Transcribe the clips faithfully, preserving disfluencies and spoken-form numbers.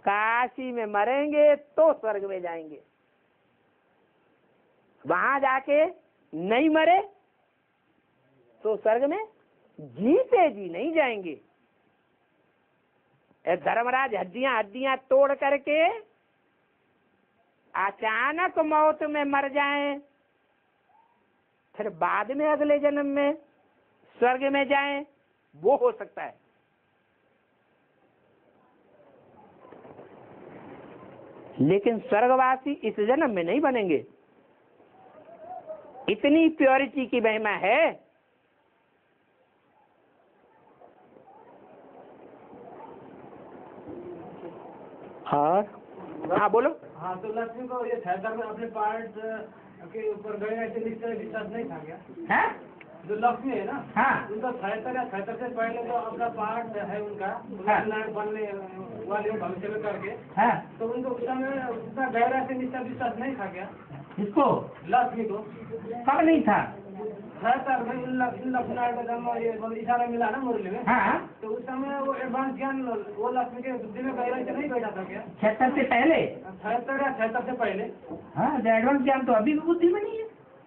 काशी में मरेंगे तो स्वर्ग में जाएंगे, वहां जाके नहीं मरे तो स्वर्ग में जीते जी नहीं जाएंगे। धर्मराज हड्डियां हड्डियां तोड़ करके अचानक मौत में मर जाएं, फिर बाद में अगले जन्म में स्वर्ग में जाएं, वो हो सकता है। लेकिन स्वर्गवासी इस जन्म में नहीं बनेंगे। इतनी प्योरिटी की महिमा है। हाँ हाँ बोलो। हाँ, तो लक्ष्मी को ये छहत्तर में अपने पार्ट के ऊपर गए ऐसे विश्वास नहीं था क्या? है जो लक्ष्मी है ना, हाँ, उनका छहत्तर या छहत्तर से पहले तो अपना पार्ट है उनका, हाँ, बनने वाले भविष्य में करके, हाँ, तो उनको उस समय उतना गहरा से निश्चय विश्वास नहीं था क्या? इसको लक्ष्मी को कब नहीं था? छहत्तर में लक्ष्मी का जन्म ये इशारा मिला ना मुरली में, हाँ, तो उस समय वो एडवांस ज्ञान वो लक्ष्मी के बुद्धि में गहराई से नहीं बैठा था क्या? छहत्तर से पहले? छहत्तर या छहत्तर से पहले। हाँ, एडवांस ज्ञान तो अभी भी बुद्धि में नहीं है।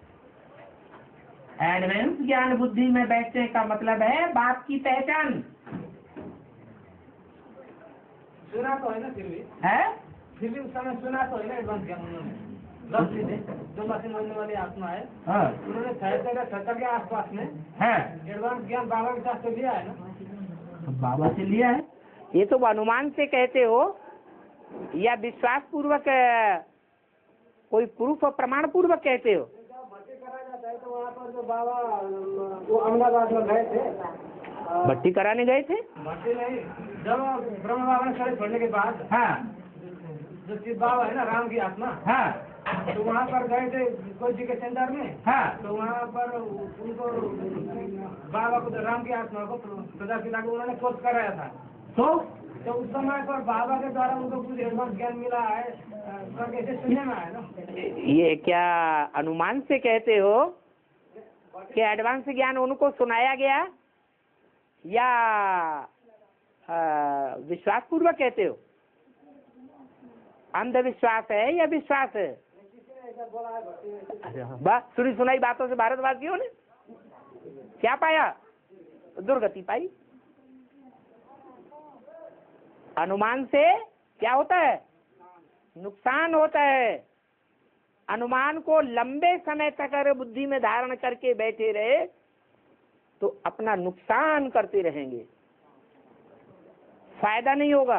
एडवांस ज्ञान बुद्धि में बैठने का मतलब है बाप की पहचान सुना तो है ना, फिर भी है। फिर भी उस समय सुना तो है ना एडवांस ज्ञान उन्होंने लक्ष्मी ने, जो मशीन बनने वाली आत्मा है, हाँ, उन्होंने छहत्तर या छहत्तर के आसपास में हाँ, एडवांस ज्ञान बाबा के साथ से लिया है ना। बाबा से लिया है। ये तो अनुमान से कहते हो या विश्वास पूर्वक कोई प्रूफ और प्रमाण पूर्वक कहते हो? भट्टी करा जाता है तो वहाँ पर जो बाबा वो अहमदाबाद में गए थे, भट्टी कराने गए थे? भट्टी नहीं, जब ब्रह्म बाबा ने शरीर छोड़ने के बाद, हाँ, जो शिव बाबा है ना राम की आत्मा, हाँ, तो वहाँ पर गए थे कोई जी के सेंटर में, हाँ, तो वहाँ पर उनको बाबा को राम की आत्मा को प्रजापिता को उन्होंने खोज कराया था। तो तो उस समय पर बाबा के द्वारा उनको कुछ एडवांस ज्ञान मिला है, कैसे सुनने में आया ना। ये क्या अनुमान से कहते हो कि एडवांस ज्ञान उनको सुनाया गया या विश्वास पूर्वक कहते हो? अंधविश्वास है या विश्वास है? बस सुनी सुनाई बातों से भारतवासियों ने क्या पाया? दुर्गति पाई। अनुमान से क्या होता है? नुकसान होता है। अनुमान को लंबे समय तक अगर बुद्धि में धारण करके बैठे रहे तो अपना नुकसान करते रहेंगे, फायदा नहीं होगा।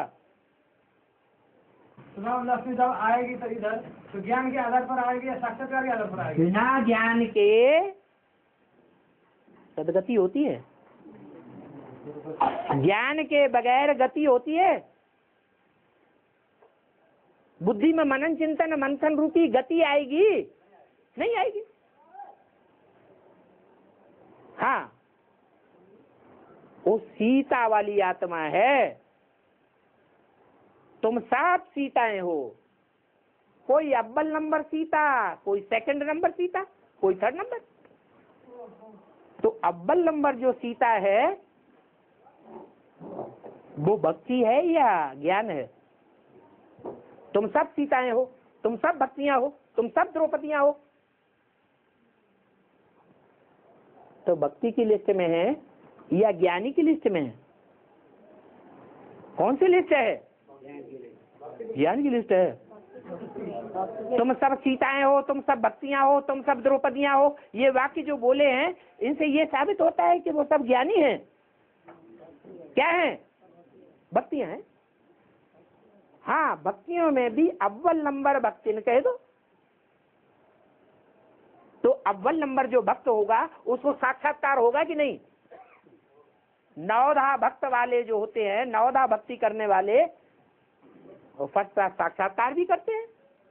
लक्ष्मी जब आएगी तो इधर तो ज्ञान के आधार पर आएगी या साक्षात्कार के आधार पर आएगी? बिना ज्ञान के सदगति होती है? ज्ञान के बगैर गति होती है? बुद्धि में मनन चिंतन मंथन रूपी गति आएगी? नहीं आएगी। हाँ, वो सीता वाली आत्मा है। तुम सब सीताएं हो, कोई अव्वल नंबर सीता, कोई सेकंड नंबर सीता, कोई थर्ड नंबर। तो अव्वल नंबर जो सीता है वो भक्ति है या ज्ञान है? तुम सब सीताएं हो, तुम सब भक्तियां हो, तुम सब द्रौपदियां हो। तो भक्ति की लिस्ट में है या ज्ञानी की लिस्ट में है? कौन सी लिस्ट है? ज्ञान की लिस्ट है। तुम सब सीताएं हो, तुम सब भक्तियां हो, तुम सब द्रौपदियां हो, ये वाक्य जो बोले हैं इनसे ये साबित होता है कि वो सब ज्ञानी हैं। क्या है? भक्तियां हैं। हाँ, भक्तियों में भी अव्वल नंबर भक्ति न कह दो तो अव्वल नंबर जो भक्त होगा उसको साक्षात्कार होगा कि नहीं? नवधा भक्त वाले जो होते हैं, नवधा भक्ति करने वाले, वो फर्स्ट क्लास साक्षात्कार भी करते हैं।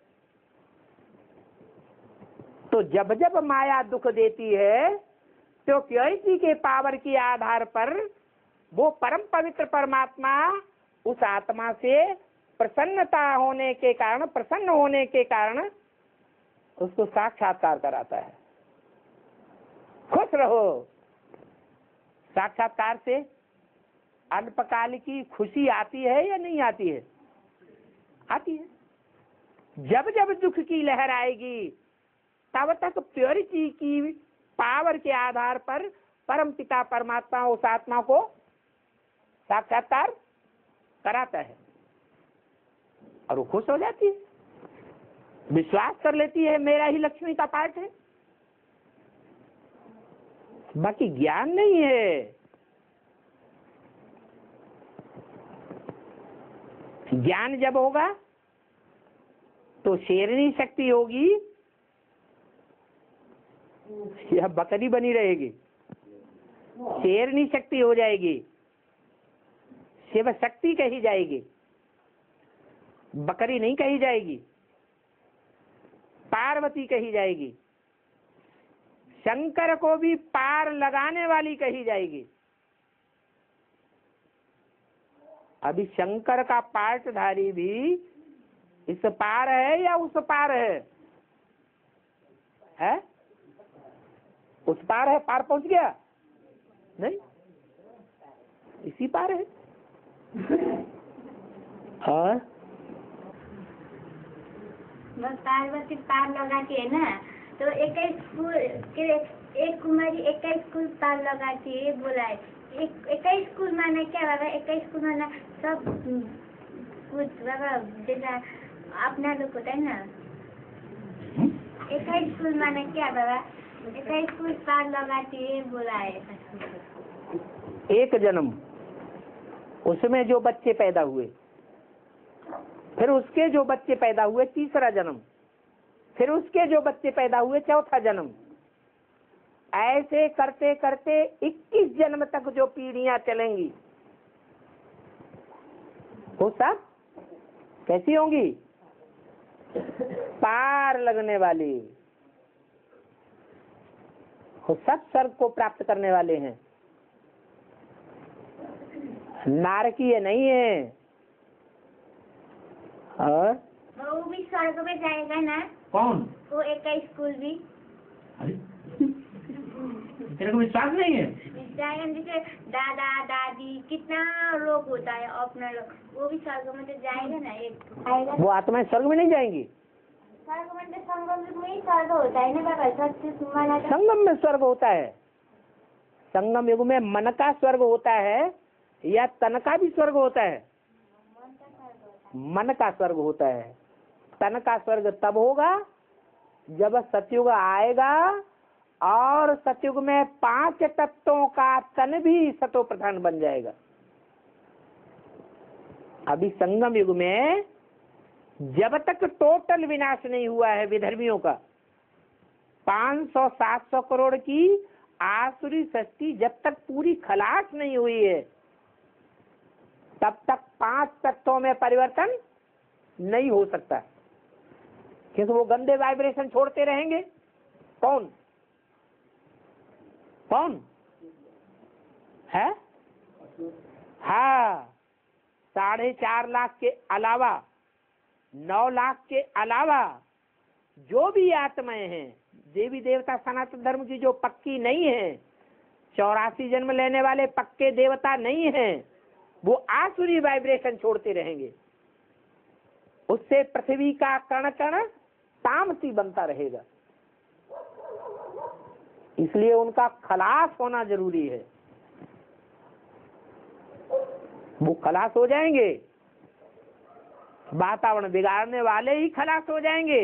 तो जब जब माया दुख देती है तो प्योरिटी के पावर के आधार पर वो परम पवित्र परमात्मा उस आत्मा से प्रसन्नता होने के कारण, प्रसन्न होने के कारण उसको साक्षात्कार कराता है। खुश रहो। साक्षात्कार से अल्पकाल की खुशी आती है या नहीं आती है? आती है। जब जब दुख की लहर आएगी तब तक प्योरिटी की पावर के आधार पर परम पिता परमात्मा उस आत्मा को साक्षात्कार कराता है और वो खुश हो जाती है, विश्वास कर लेती है मेरा ही लक्ष्मी का पार्ट है। बाकी ज्ञान नहीं है। ज्ञान जब होगा तो शेरनी शक्ति होगी या बकरी बनी रहेगी, शेरनी शक्ति हो जाएगी, शिव शक्ति कही जाएगी, बकरी नहीं कही जाएगी, पार्वती कही जाएगी, शंकर को भी पार लगाने वाली कही जाएगी। अभी शंकर का पार्टधारी भी इस पार है या उस पार है? है उस पार है, पार पहुंच गया नहीं, इसी पार है। और पार्वती पार लगाती है ना, तो एक स्कूल एक कुमारी एक स्कूल पार लगाती है, बोला है एक एक स्कूल माना क्या बाबा? एक स्कूल माना सब कुछ बाबा, जैसा अपना लोग होता है ना, एक स्कूल माना क्या बाबा? एक स्कूल पार लगाती है, बोला है। एक जन्म, उसमें जो बच्चे पैदा हुए, फिर उसके जो बच्चे पैदा हुए तीसरा जन्म, फिर उसके जो बच्चे पैदा हुए चौथा जन्म, ऐसे करते करते इक्कीस जन्म तक जो पीढ़ियां चलेंगी वो सब कैसी होंगी? पार लगने वाली। वो सब स्वर्ग को प्राप्त करने वाले हैं, नारकीय नहीं है। और वो भी स्वर्ग में जाएगा ना? कौन? वो एक स्कूल भी। अरे तेरे को विश्वास नहीं है? जाएगा, जैसे दादा दादी कितना लोग होता है अपना लोग, वो भी स्वर्ग में तो जाएगा ना, एक आएगा। वो आत्माएं स्वर्ग में नहीं जाएंगी। स्वर्ग में तो संगम में ही स्वर्ग होता है ना बाबा, सच संगम में स्वर्ग होता है। संगम युग में मन का स्वर्ग होता है या तन का भी स्वर्ग होता है? मन का स्वर्ग होता है। तन का स्वर्ग तब होगा जब सतयुग आएगा और सतयुग में पांच तत्वों का तन भी सतो प्रधान बन जाएगा। अभी संगम युग में जब तक टोटल विनाश नहीं हुआ है विधर्मियों का, पाँच सौ सात सौ करोड़ की आसुरी सृष्टि जब तक पूरी खलास नहीं हुई है, तब तक पांच तत्वों में परिवर्तन नहीं हो सकता, क्योंकि वो गंदे वाइब्रेशन छोड़ते रहेंगे। कौन कौन है? हाँ, साढ़े चार लाख के अलावा, नौ लाख के अलावा जो भी आत्माएं हैं, देवी देवता सनातन धर्म की जो पक्की नहीं है, चौरासी जन्म लेने वाले पक्के देवता नहीं हैं, वो आसुरी वाइब्रेशन छोड़ते रहेंगे। उससे पृथ्वी का कण कण तामसी बनता रहेगा। इसलिए उनका खलास होना जरूरी है। वो खलास हो जाएंगे, वातावरण बिगाड़ने वाले ही खलास हो जाएंगे,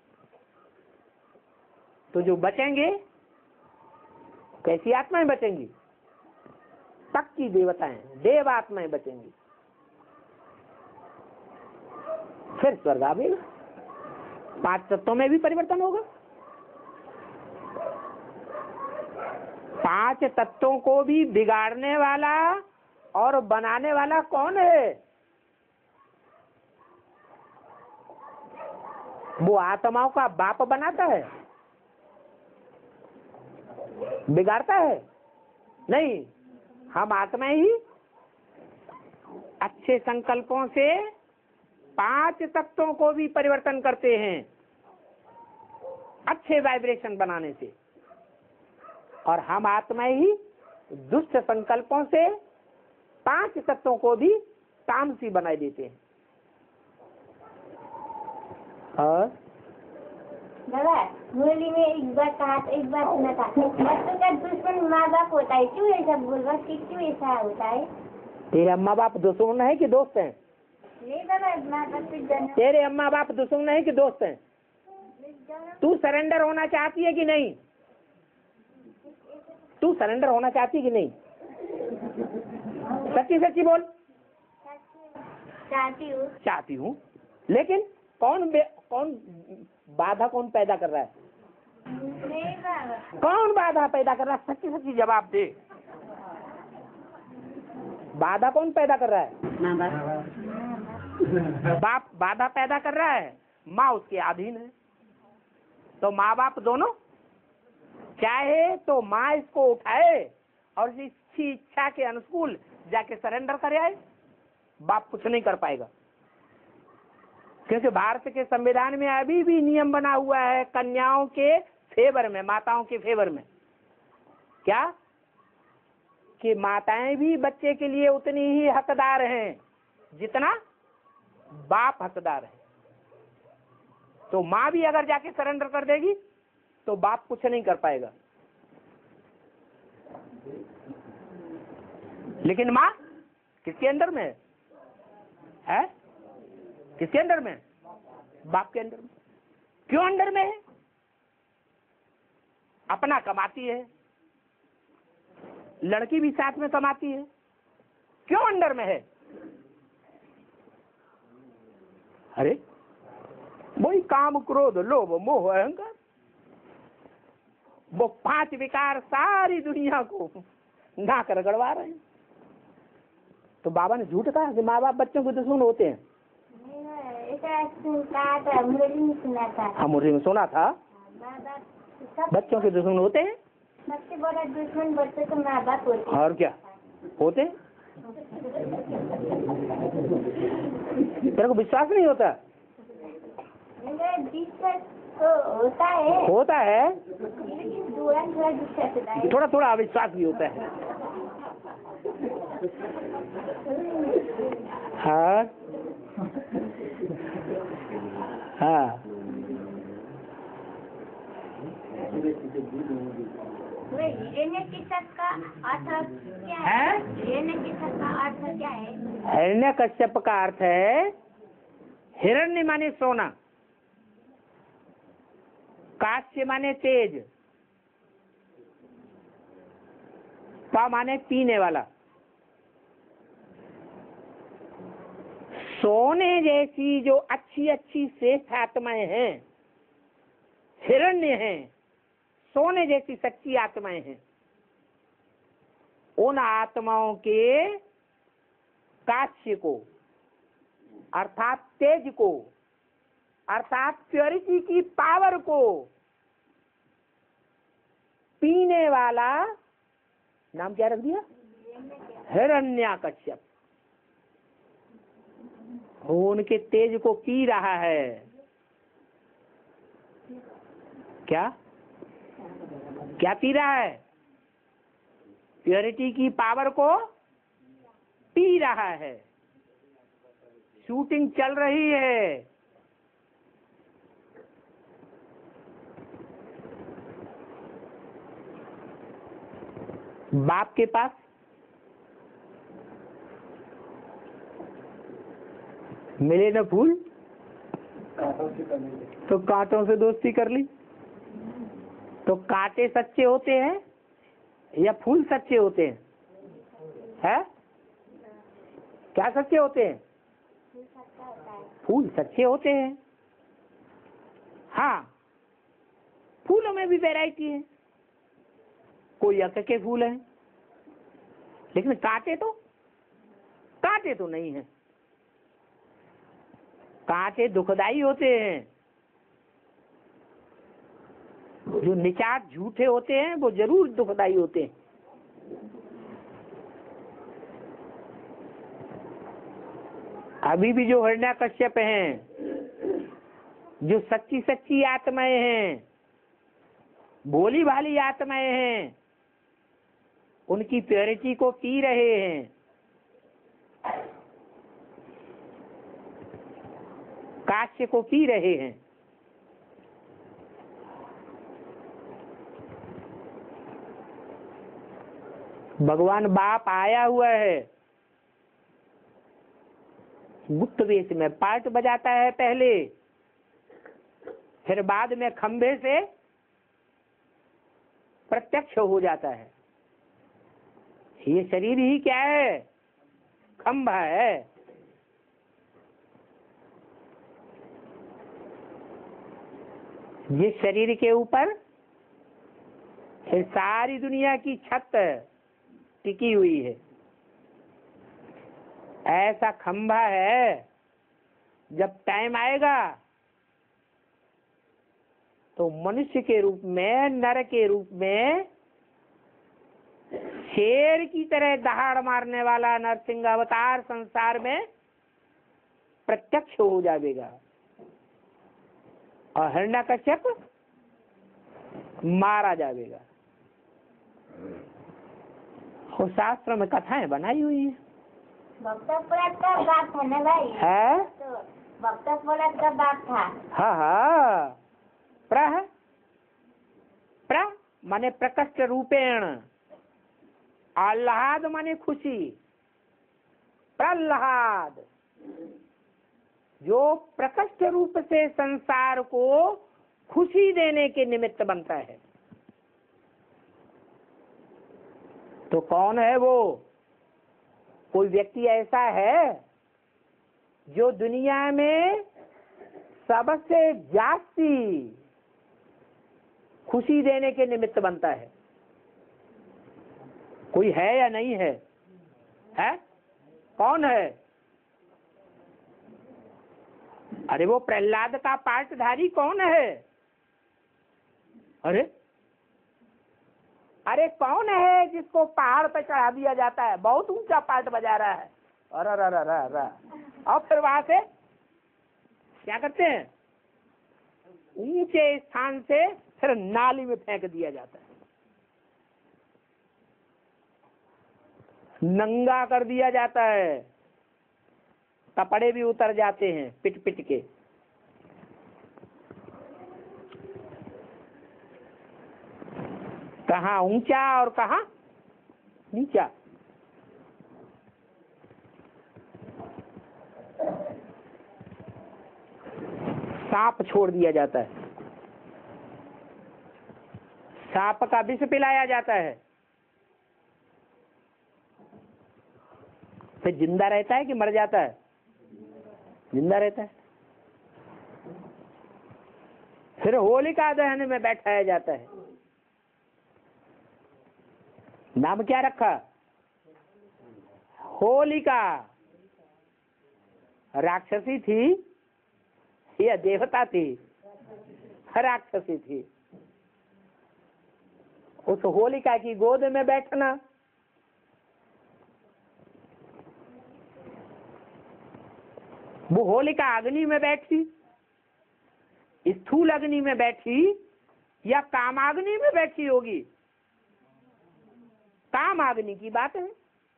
तो जो बचेंगे कैसी आत्माएं बचेंगी? पक्की देवताएं, देव आत्माएं बचेंगी। फिर स्वर्ग आवेगा, पांच तत्वों में भी परिवर्तन होगा। पांच तत्वों को भी बिगाड़ने वाला और बनाने वाला कौन है? वो आत्माओं का बाप बनाता है, बिगाड़ता है नहीं। हम आत्माएं ही अच्छे संकल्पों से पांच तत्वों को भी परिवर्तन करते हैं, अच्छे वाइब्रेशन बनाने से। और हम आत्माएं ही दुष्ट संकल्पों से पांच तत्वों को भी तामसी बना देते हैं। हाँ बाबा, मुरली में एक बार कहा था, एक बार सुना था, बच्चों का दुश्मन माँ बाप होता है। क्यों ऐसा बोल रहा है? क्यों ऐसा होता है? तेरे अम्मा बाप दुश्मन है कि दोस्त हैं? नहीं बाबा, माँ बाप जन्म तेरे अम्मा बाप दुश्मन है कि दोस्त हैं? तू सरेंडर होना चाहती है कि नहीं? तू सरेंडर होना चाहती है कि नहीं? सच्ची सच्ची बोल। चाहती हूँ। चाहती हूँ, लेकिन कौन बे, कौन बाधा कौन पैदा कर रहा है? नहीं बाबा। कौन बाधा पैदा कर रहा है? सच्ची सच्ची जवाब दे। बाधा कौन पैदा कर रहा है? माँ बाप। बाप बाधा पैदा कर रहा है, माँ उसके अधीन है। तो माँ बाप दोनों चाहे तो माँ इसको उठाए और इसकी इच्छा के अनुकूल जाके सरेंडर करे आए, बाप कुछ नहीं कर पाएगा। क्योंकि भारत के संविधान में अभी भी नियम बना हुआ है कन्याओं के फेवर में, माताओं के फेवर में। क्या कि माताएं भी बच्चे के लिए उतनी ही हकदार हैं जितना बाप हकदार है। तो माँ भी अगर जाके सरेंडर कर देगी तो बाप कुछ नहीं कर पाएगा। लेकिन माँ किसके अंदर में है? है किसके अंदर में? बाप के अंदर में। क्यों अंदर में है? अपना कमाती है, लड़की भी साथ में कमाती है। क्यों अंदर में है? अरे वही काम क्रोध लोभ मोह अहंकार, वो पांच विकार सारी दुनिया को नाक रगड़वा रहे हैं। तो बाबा ने झूठ कहा कि माँ बाप बच्चों के दुश्मन होते हैं? मुरली में सुना था। हाँ मुरली में सुना था, बच्चों के दुश्मन होते हैं। सबसे बड़ा दुश्मन बच्चों के माँ बाप होते हैं। और क्या होते हैं? तेरे को विश्वास नहीं होता? विश्वास तो होता है, होता है, थोड़ा थोड़ा विश्वास होता है, थोड़ा थोड़ा अविश्वास भी होता है। हाँ हाँ हिरण्यकश्यप का अर्थ क्या है? हिरण्यकश्यप का अर्थ क्या है? हिरण्यकश्यप का अर्थ है, हिरण्य माने सोना, काश्य माने तेज, पा माने पीने वाला। सोने जैसी जो अच्छी अच्छी श्रेष्ठ आत्माएं हैं, हिरण्य हैं, सोने जैसी सच्ची आत्माएं हैं। उन आत्माओं के काश्य को अर्थात तेज को अर्थात प्योरिटी की पावर को पीने वाला नाम क्या रख दिया? हिरण्यकश्यप। उनके तेज को पी रहा है। क्या क्या पी रहा है? प्योरिटी की पावर को पी रहा है। शूटिंग चल रही है। बाप के पास मिले न फूल तो कांटों से दोस्ती कर ली। तो कांटे सच्चे होते हैं या फूल सच्चे होते हैं? है क्या सच्चे होते हैं? फूल सच्चे होते हैं। हाँ, फूलों में भी वैरायटी है, कोई अक के फूल हैं, लेकिन कांटे तो कांटे तो नहीं है। कांटे दुखदाई होते हैं। जो निचाट झूठे होते हैं वो जरूर दुखदाई होते हैं। अभी भी जो हिरण्यकश्यप हैं, जो सच्ची सच्ची आत्माएं हैं, भोली भाली आत्माएं हैं, उनकी प्योरिटी को पी रहे हैं। काश्य को पी रहे हैं। भगवान बाप आया हुआ है, गुप्त वेश में पार्ट बजाता है पहले, फिर बाद में खंभे से प्रत्यक्ष हो जाता है। ये शरीर ही क्या है? खंभा है। जिस शरीर के ऊपर फिर सारी दुनिया की छत टिकी हुई है, ऐसा खंभा है। जब टाइम आएगा तो मनुष्य के रूप में, नर के रूप में शेर की तरह दहाड़ मारने वाला नरसिंह अवतार संसार में प्रत्यक्ष हो जाएगा और हिरण्यकश्यप मारा जाएगा। और शास्त्र में कथाएं बनाई हुई है। भक्त पुराण का बात था ना भाई? है तो भक्त पुराण का बात था। हाँ हाँ। प्र प्र माने प्रकट रूपेण, आह्लाद माने खुशी, प्रह्लाद जो प्रकट रूप से संसार को खुशी देने के निमित्त बनता है। तो कौन है वो? कोई व्यक्ति ऐसा है जो दुनिया में सबसे जास्ती खुशी देने के निमित्त बनता है? कोई है या नहीं है? है? कौन है? अरे वो प्रहलाद का पार्टधारी कौन है? अरे अरे कौन है जिसको पहाड़ पे चढ़ा दिया जाता है, बहुत ऊंचा पार्ट बजा रहा है, अरे अरे अरे अरे, और फिर वहां से क्या करते हैं? ऊंचे स्थान से फिर नाली में फेंक दिया जाता है, नंगा कर दिया जाता है, कपड़े भी उतर जाते हैं पिट पिट के। कहाँ ऊंचा और कहाँ नीचा। सांप छोड़ दिया जाता है, सांप का विष पिलाया जाता है, फिर जिंदा रहता है कि मर जाता है? जिंदा रहता है। फिर होलिका दहन में बैठाया जाता है। नाम क्या रखा? होलिका। राक्षसी थी या देवता थी? राक्षसी थी। उस होलिका की गोद में बैठना, वो होलिका अग्नि में बैठी, स्थूल अग्नि में बैठी या कामाग्नि में बैठी होगी? कामाग्नि की बात है।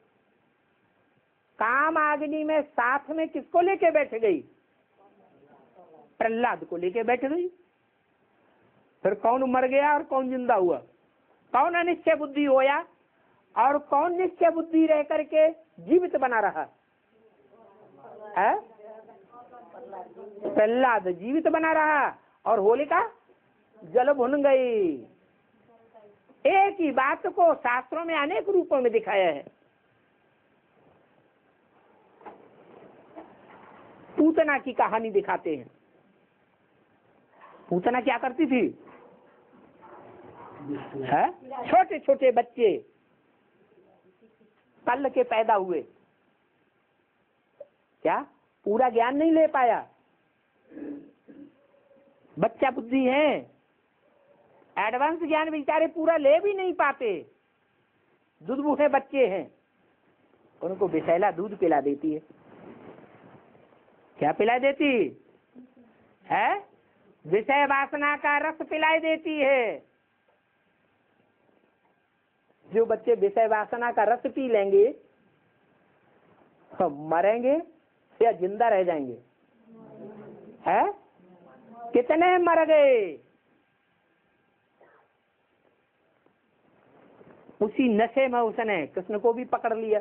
कामाग्नि में साथ में किसको लेके बैठ गई? प्रहलाद को लेके बैठ गई। फिर कौन मर गया और कौन जिंदा हुआ? कौन अनिश्चय बुद्धि होया और कौन निश्चय बुद्धि रह करके जीवित बना रहा है? प्रहलाद जीवित बना रहा और होलिका जल भुन गई। एक ही बात को शास्त्रों में अनेक रूपों में दिखाया है। पूतना की कहानी दिखाते हैं। पूतना क्या करती थी? है? छोटे छोटे बच्चे कल के पैदा हुए, क्या पूरा ज्ञान नहीं ले पाया? बच्चा बुद्धि है, एडवांस ज्ञान बेचारे पूरा ले भी नहीं पाते। दूध बूढ़े बच्चे हैं, उनको विषैला दूध पिला देती है। क्या पिला देती है? विषय वासना का रस पिलाई देती है। जो बच्चे विषय वासना का रस पी लेंगे तो मरेंगे या जिंदा रह जाएंगे? है? कितने मर गए? उसी नशे में उसने कृष्ण को भी पकड़ लिया,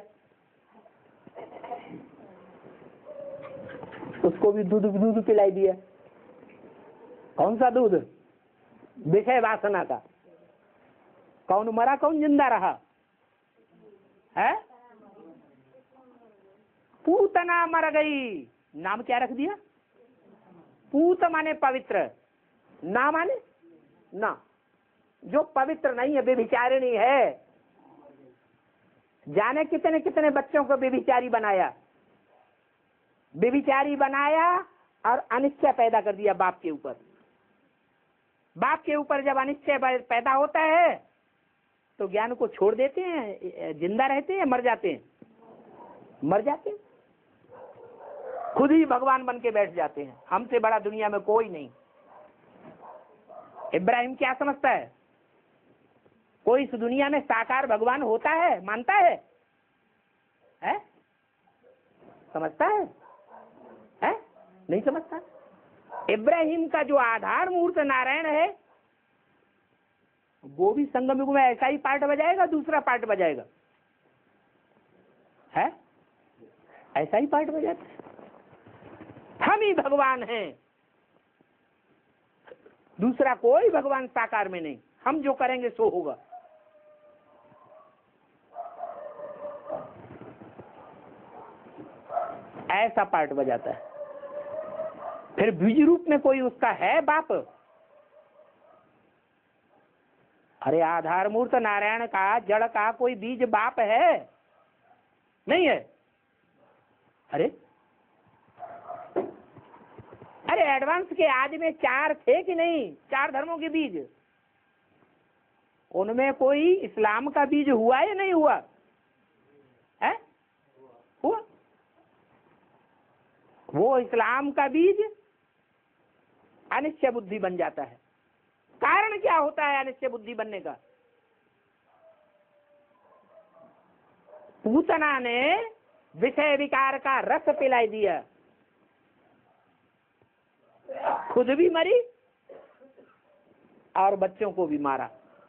उसको भी दूध दूध पिलाई दिया। कौन सा दूध? विषय वासना का। कौन मरा कौन जिंदा रहा है? पूतना मर गई। नाम क्या रख दिया? पूत माने पवित्र, ना माने ना। जो पवित्र नहीं है, बेभिचारिणी है। जाने कितने कितने बच्चों को बेभिचारी बनाया, बेभिचारी बनाया और अनिश्चय पैदा कर दिया बाप के ऊपर। बाप के ऊपर जब अनिश्चय पैदा होता है तो ज्ञान को छोड़ देते हैं, जिंदा रहते हैं, मर जाते हैं, मर जाते हैं, खुद ही भगवान बन के बैठ जाते हैं। हमसे बड़ा दुनिया में कोई नहीं। इब्राहिम क्या समझता है? कोई इस दुनिया में साकार भगवान होता है? मानता है? है? समझता है? है? नहीं समझता। इब्राहिम का जो आधार मूर्त नारायण है वो भी संगम युग में ऐसा ही पार्ट बजाएगा, दूसरा पार्ट बजाएगा, है? ऐसा ही पार्ट बजाता है। हम ही भगवान हैं, दूसरा कोई भगवान साकार में नहीं। हम जो करेंगे सो होगा। ऐसा पार्ट बजाता है। फिर बीज रूप में कोई उसका है बाप? अरे आधार मूर्त नारायण का, जड़ का कोई बीज बाप है? नहीं है। अरे अरे एडवांस के आदि में चार थे कि नहीं? चार धर्मों के बीज, उनमें कोई इस्लाम का बीज हुआ या नहीं हुआ? है? हुआ। वो इस्लाम का बीज अनिश्चय बुद्धि बन जाता है। कारण क्या होता है अनिश्चय बुद्धि बनने का? पूतना ने विषय विकार का रस पिलाई दिया, खुद भी मरी और बच्चों को भी मारा।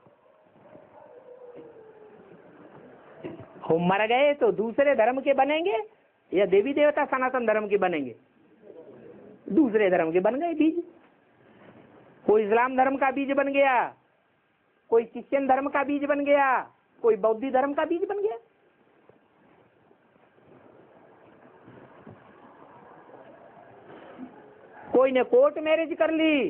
हम मर गए तो दूसरे धर्म के बनेंगे या देवी देवता सनातन धर्म के बनेंगे? दूसरे धर्म के बन गए बीज। कोई इस्लाम धर्म का बीज बन गया, कोई क्रिश्चियन धर्म का बीज बन गया, कोई बौद्ध धर्म का बीज बन गया। कोई ने कोर्ट मैरिज कर ली,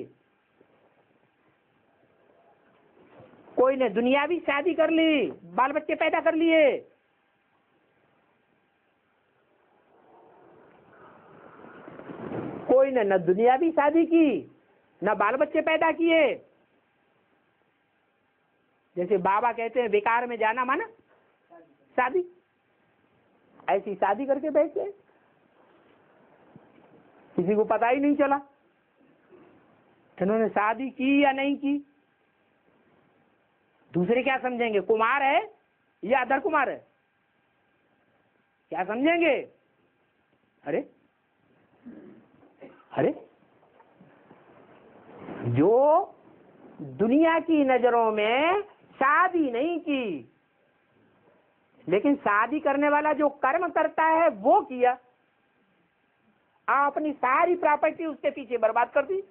कोई ने दुनियावी शादी कर ली, बाल बच्चे पैदा कर लिए। कोई ने न दुनियावी शादी की न बाल बच्चे पैदा किए। जैसे बाबा कहते हैं बेकार में जाना माना शादी, ऐसी शादी करके बैठ गए, किसी को पता ही नहीं चला इन्होंने शादी की या नहीं की। दूसरे क्या समझेंगे? कुमार है या अधर कुमार है, क्या समझेंगे? अरे अरे जो दुनिया की नजरों में शादी नहीं की, लेकिन शादी करने वाला जो कर्म करता है वो किया, आप अपनी सारी प्रॉपर्टी उसके पीछे बर्बाद कर दी।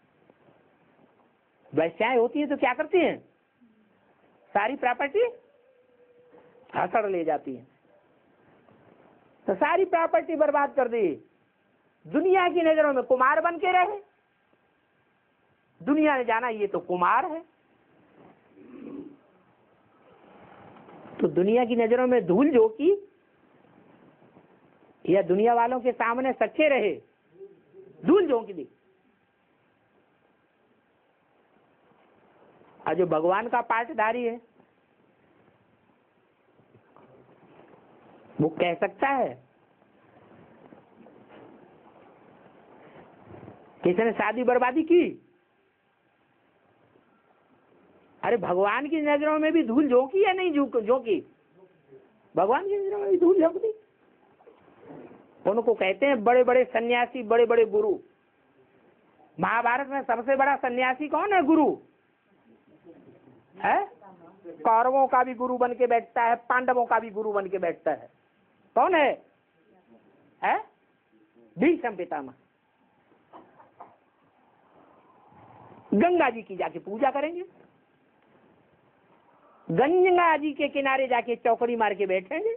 वैश्याएं होती है तो क्या करती हैं? सारी प्रॉपर्टी हसड़ ले जाती है। तो सारी प्रॉपर्टी बर्बाद कर दी। दुनिया की नजरों में कुमार बन के रहे, दुनिया ने जाना ये तो कुमार है। तो दुनिया की नजरों में धूल झोंकी या दुनिया वालों के सामने सच्चे रहे, धूल झोंकी दी। और जो भगवान का पाठधारी है वो कह सकता है किसने शादी बर्बादी की? अरे भगवान की नजरों में भी धूल झोंकी या नहीं झोंकी? भगवान की नजरों में भी धूल झोंक दी। उनको कहते हैं बड़े बड़े सन्यासी, बड़े बड़े गुरु। महाभारत में सबसे बड़ा सन्यासी कौन है? गुरु है। कौरवों का भी गुरु बन के बैठता है, पांडवों का भी गुरु बन के बैठता है। कौन है? है भीष्म पितामह। गंगा जी की जाके पूजा करेंगे, गंगा जी के किनारे जाके चौकड़ी मार के बैठेंगे।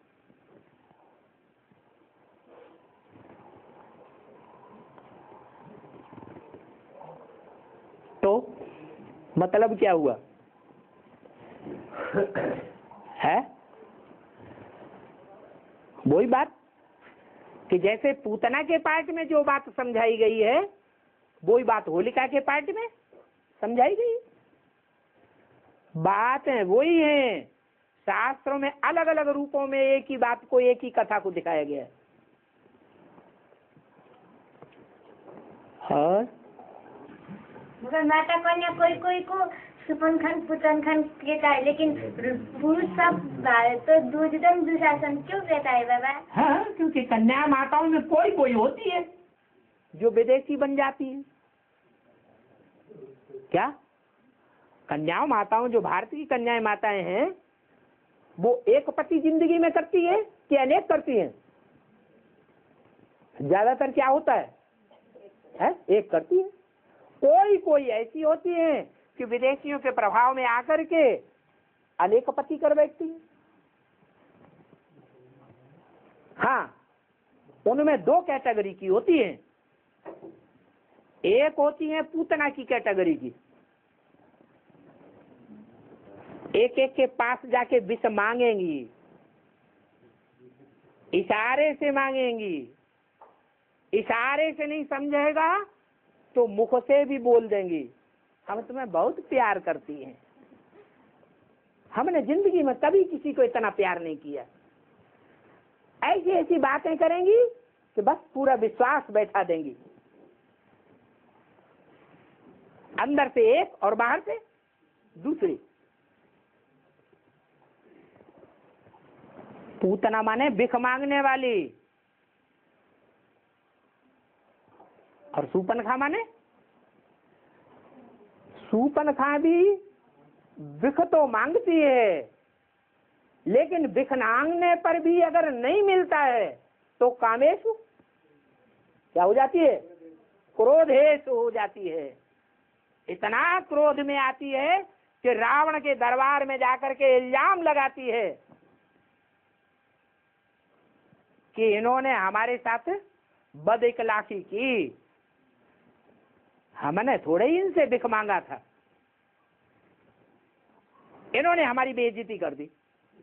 तो मतलब क्या हुआ है? वही बात कि जैसे पूतना के पार्ट में जो बात समझाई गई है, वही बात होलिका के पार्ट में समझाई गई। बात है वही है, शास्त्रों में अलग अलग रूपों में एक ही बात को, एक ही कथा को दिखाया गया है। हाँ मगर माता कन्या कोई कोई को सुपन खान पुतन खान कहता है, लेकिन पुरुष सब तो दुर्योधन दुशासन क्यों कहता है बाबा? हाँ, क्योंकि कन्या माताओं में कोई कोई होती है जो विदेशी बन जाती है। क्या कन्याओं माताओं, जो भारत की कन्याएं माताएं हैं, वो एक पति जिंदगी में करती है कि अनेक करती हैं? ज्यादातर क्या होता है, है? एक करती है। कोई कोई ऐसी होती है कि विदेशियों के प्रभाव में आकर के अनेक पति कर बैठती है। हाँ, उनमें दो कैटेगरी की होती है। एक होती है पूतना की कैटेगरी की, एक एक के पास जाके विष मांगेंगी, इशारे से मांगेंगी, इशारे से नहीं समझेगा तो मुख से भी बोल देंगी, हम तुम्हें बहुत प्यार करती हैं, हमने जिंदगी में कभी किसी को इतना प्यार नहीं किया। ऐसी ऐसी बातें करेंगी कि बस पूरा विश्वास बैठा देंगी, अंदर से एक और बाहर से दूसरी। पूतना माने भिख मांगने वाली, और सूपनखा माने, सूपनखा भी भिख तो मांगती है, लेकिन भिख मांगने पर भी अगर नहीं मिलता है तो कामेशु क्या हो जाती है, क्रोधेशु हो जाती है। इतना क्रोध में आती है कि रावण के दरबार में जाकर के इल्जाम लगाती है कि इन्होंने हमारे साथ बदइखलाकी की, हमने थोड़े ही इनसे भिख मांगा था, इन्होंने हमारी बेइज्जती कर दी।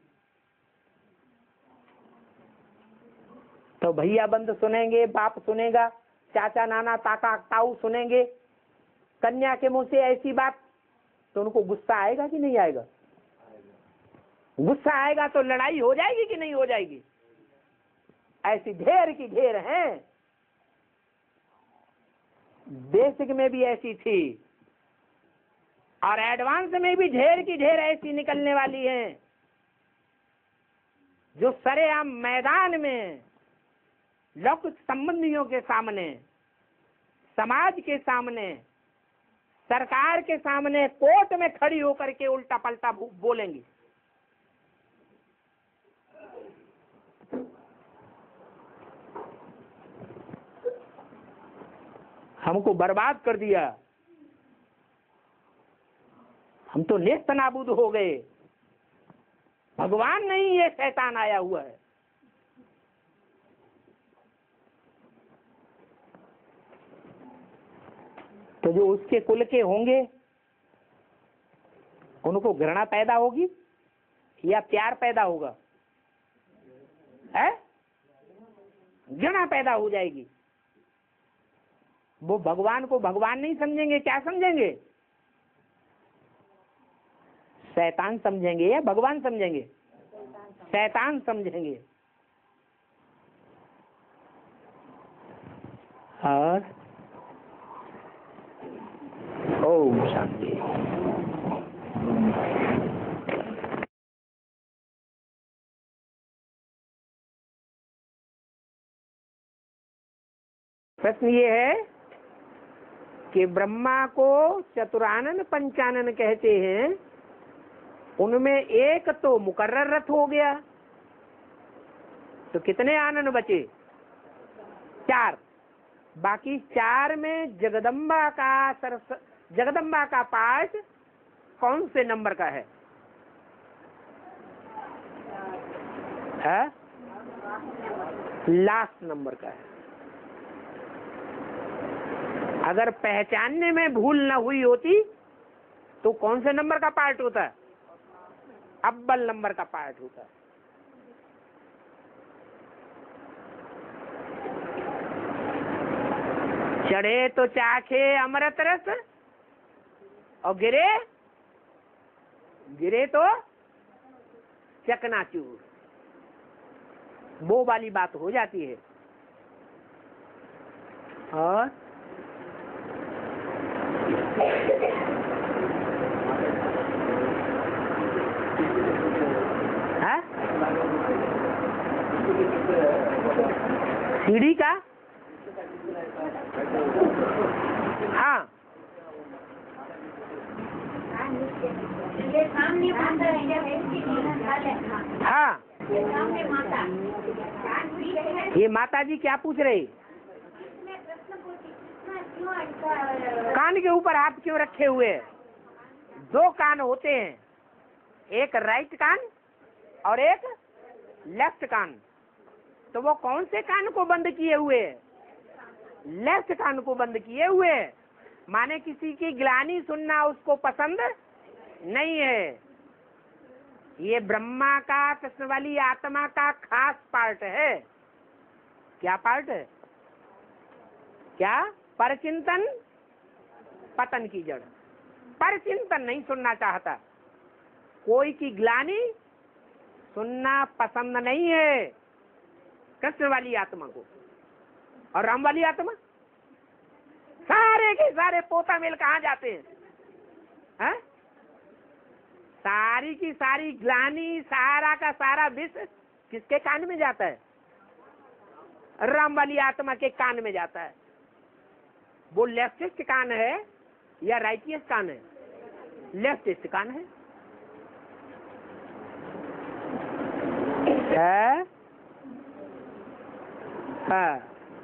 तो भैया बंद सुनेंगे, बाप सुनेगा, चाचा नाना ताका ताऊ सुनेंगे कन्या के मुंह से ऐसी बात, तो उनको गुस्सा आएगा कि नहीं आएगा? गुस्सा आएगा तो लड़ाई हो जाएगी कि नहीं हो जाएगी? ऐसी ढेर की ढेर हैं, बेसिक में भी ऐसी थी और एडवांस में भी ढेर की ढेर ऐसी निकलने वाली हैं, जो सरेआम मैदान में लौकिक संबंधियों के सामने, समाज के सामने, सरकार के सामने, कोर्ट में खड़ी होकर के उल्टा पलटा बोलेंगी। हमको बर्बाद कर दिया, हम तो नेस्त नाबूद हो गए, भगवान नहीं ये शैतान आया हुआ है। तो जो उसके कुल के होंगे उनको घृणा पैदा होगी या प्यार पैदा होगा? है, घृणा पैदा हो जाएगी। वो भगवान को भगवान नहीं समझेंगे, क्या समझेंगे? शैतान समझेंगे या भगवान समझेंगे? शैतान समझेंगे। और ओम शांति। प्रश्न ये है कि ब्रह्मा को चतुरानन पंचानन कहते हैं, उनमें एक तो मुकर्रर रथ हो गया, तो कितने आनन बचे? चार। बाकी चार में जगदम्बा का सरस जगदम्बा का पाठ कौन से नंबर का है? है लास्ट नंबर का है। अगर पहचानने में भूल न हुई होती तो कौन से नंबर का पार्ट होता है? अव्वल नंबर का पार्ट होता है। चढ़े तो चाखे अमृत रस और गिरे गिरे तो चकनाचूर, वो वाली बात हो जाती है। और है सीढ़ी का, हाँ ये सामने माता है, हाँ ये सामने माता। ये माता जी क्या पूछ रही? कान के ऊपर हाथ क्यों रखे हुए? दो कान होते हैं, एक राइट कान और एक लेफ्ट कान। तो वो कौन से कान को बंद किए हुए? लेफ्ट कान को बंद किए हुए। माने किसी की ग्लानि सुनना उसको पसंद नहीं है। ये ब्रह्मा का, कृष्ण वाली आत्मा का खास पार्ट है। क्या पार्ट है? क्या? परचिंतन पतन की जड़। परचिंतन नहीं सुनना चाहता, कोई की ग्लानि सुनना पसंद नहीं है कृष्ण वाली आत्मा को। और राम वाली आत्मा सारे के सारे पोता मेल कहाँ जाते हैं? है? सारी की सारी ग्लानि, सारा का सारा विष किसके कान में जाता है? राम वाली आत्मा के कान में जाता है। वो लेफ्टिस्ट कान है या राइटिस्ट कान है? लेफ्टिस्ट कान है। है? हाँ।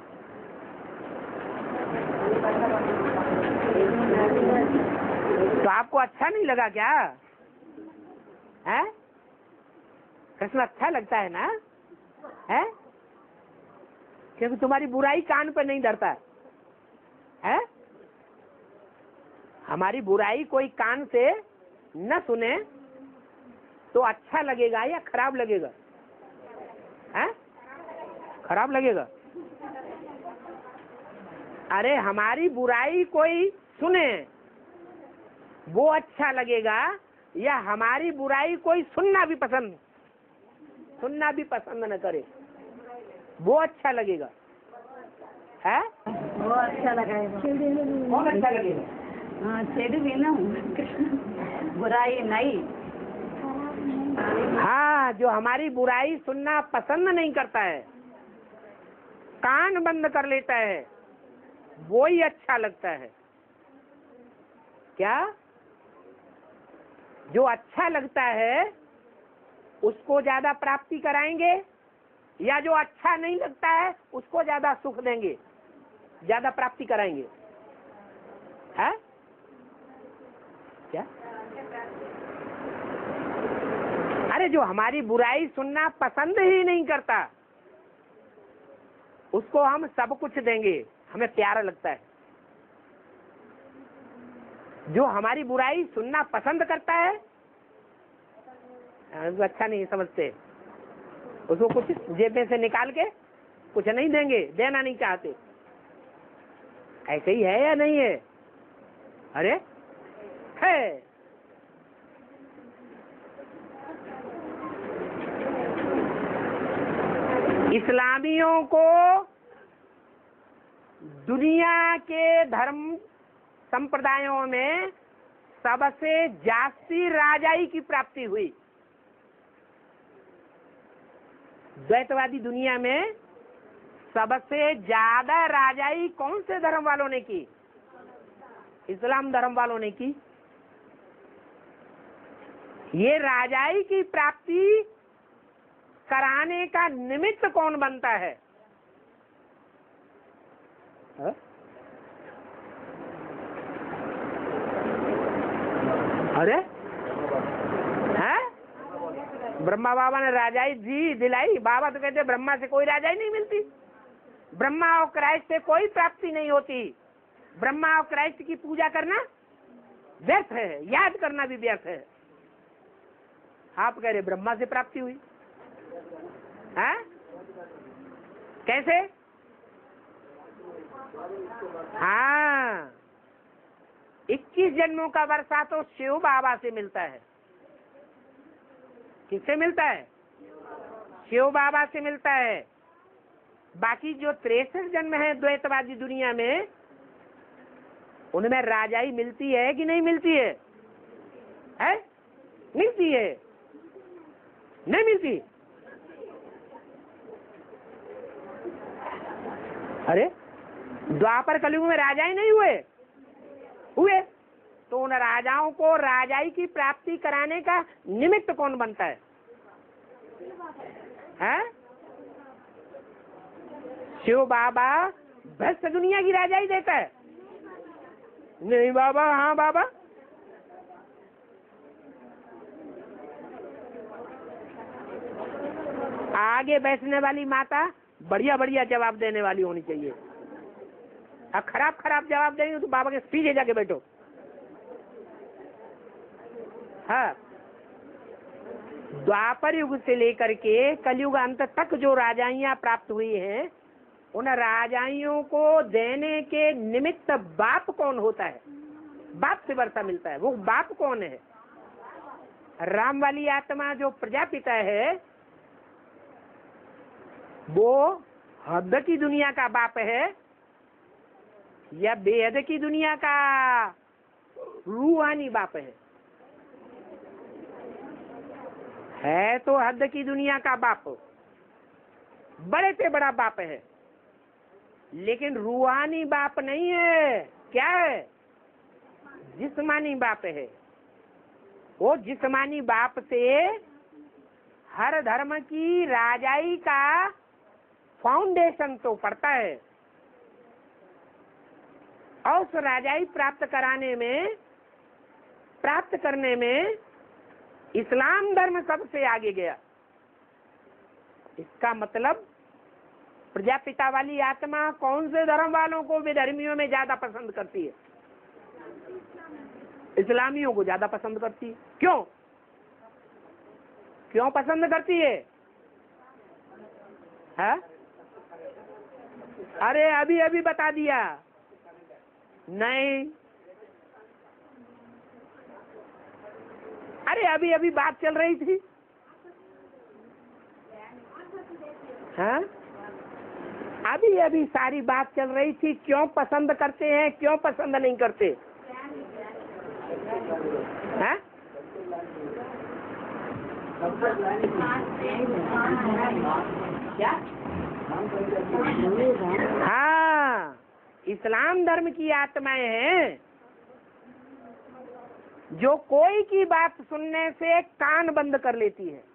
तो आपको अच्छा नहीं लगा क्या? है? कृष्ण अच्छा लगता है ना? है? क्योंकि तुम्हारी बुराई कान पर नहीं धरता है, है? हमारी बुराई कोई कान से न सुने तो अच्छा लगेगा या खराब लगेगा? है? खराब लगेगा। अरे हमारी बुराई कोई सुने वो अच्छा लगेगा, या हमारी बुराई कोई सुनना भी पसंद सुनना भी पसंद न करे वो अच्छा लगेगा? है? वो अच्छा लगेगा। कौन अच्छा लगेगा? हाँ, चेड़ी भी ना, बुराई नहीं। हाँ, जो हमारी बुराई सुनना पसंद नहीं करता है, कान बंद कर लेता है, वो ही अच्छा लगता है। क्या? जो अच्छा लगता है उसको ज्यादा प्राप्ति कराएंगे, या जो अच्छा नहीं लगता है उसको ज्यादा सुख देंगे, ज्यादा प्राप्ति कराएंगे? है? क्या? अरे जो हमारी बुराई सुनना पसंद ही नहीं करता उसको हम सब कुछ देंगे, हमें प्यारा लगता है। जो हमारी बुराई सुनना पसंद करता है उसको अच्छा नहीं समझते, उसको कुछ जेब में से निकाल के कुछ नहीं देंगे, देना नहीं चाहते। ऐसे ही है या नहीं है? अरे है। इस्लामियों को दुनिया के धर्म संप्रदायों में सबसे जास्ती राजाई की प्राप्ति हुई। द्वैतवादी दुनिया में सबसे ज्यादा राजाई कौन से धर्म वालों ने की? इस्लाम धर्म वालों ने की। ये राजाई की प्राप्ति कराने का निमित्त कौन बनता है? हा? अरे हैं? ब्रह्मा बाबा ने राजाई दी दिलाई। बाबा तो कहते ब्रह्मा से कोई राजाई नहीं मिलती, ब्रह्मा और क्राइस्ट से कोई प्राप्ति नहीं होती, ब्रह्मा और क्राइस्ट की पूजा करना व्यर्थ है, याद करना भी व्यर्थ है। आप कह रहे ब्रह्मा से प्राप्ति हुई है? कैसे? हाँ, इक्कीस जन्मों का वर्षा तो शिव बाबा से मिलता है। किससे मिलता है? शिव बाबा से मिलता है। बाकी जो तिरसठ जन्म है द्वैतवादी दुनिया में, उनमें राजाई मिलती है कि नहीं मिलती है? है? मिलती है? नहीं मिलती? अरे द्वापर कलयुग में राजाई नहीं हुए? हुए। तो उन राजाओं को राजाई की प्राप्ति कराने का निमित्त कौन बनता है? हैं? शिव बाबा भ्रष्ट दुनिया की राजाई देता है? नहीं बाबा। हाँ बाबा। आगे बैठने वाली माता बढ़िया बढ़िया जवाब देने वाली होनी चाहिए। अब खराब खराब जवाब देंगे तो बाबा के पीछे जाके बैठो। हाँ, द्वापर युग से लेकर के कलयुग अंत तक जो राजाइयां प्राप्त हुई हैं, उन राजाइयों को देने के निमित्त बाप कौन होता है? बाप से वर्षा मिलता है। वो बाप कौन है? राम वाली आत्मा जो प्रजापिता है, वो हद की दुनिया का बाप है या बेहद की दुनिया का रूहानी बाप है? है तो हद की दुनिया का बाप, बड़े से बड़ा बाप है, लेकिन रूहानी बाप नहीं है। क्या है? जिस्मानी बाप है। वो जिस्मानी बाप से हर धर्म की राजाई का फाउंडेशन तो पड़ता है, और उस राजाई प्राप्त कराने में, प्राप्त करने में इस्लाम धर्म सबसे आगे गया। इसका मतलब प्रजापिता वाली आत्मा कौन से धर्म वालों को विधर्मियों में ज्यादा पसंद करती है? इस्लामियों को ज्यादा पसंद करती है। क्यों? क्यों पसंद करती है? है? अरे अभी अभी बता दिया। नहीं, अरे अभी अभी बात चल रही थी। हाँ, अभी अभी सारी बात चल रही थी। क्यों पसंद करते हैं, क्यों पसंद नहीं करते? हाँ? क्या? हाँ, इस्लाम धर्म की आत्माएं हैं जो कोई की बात सुनने से कान बंद कर लेती है।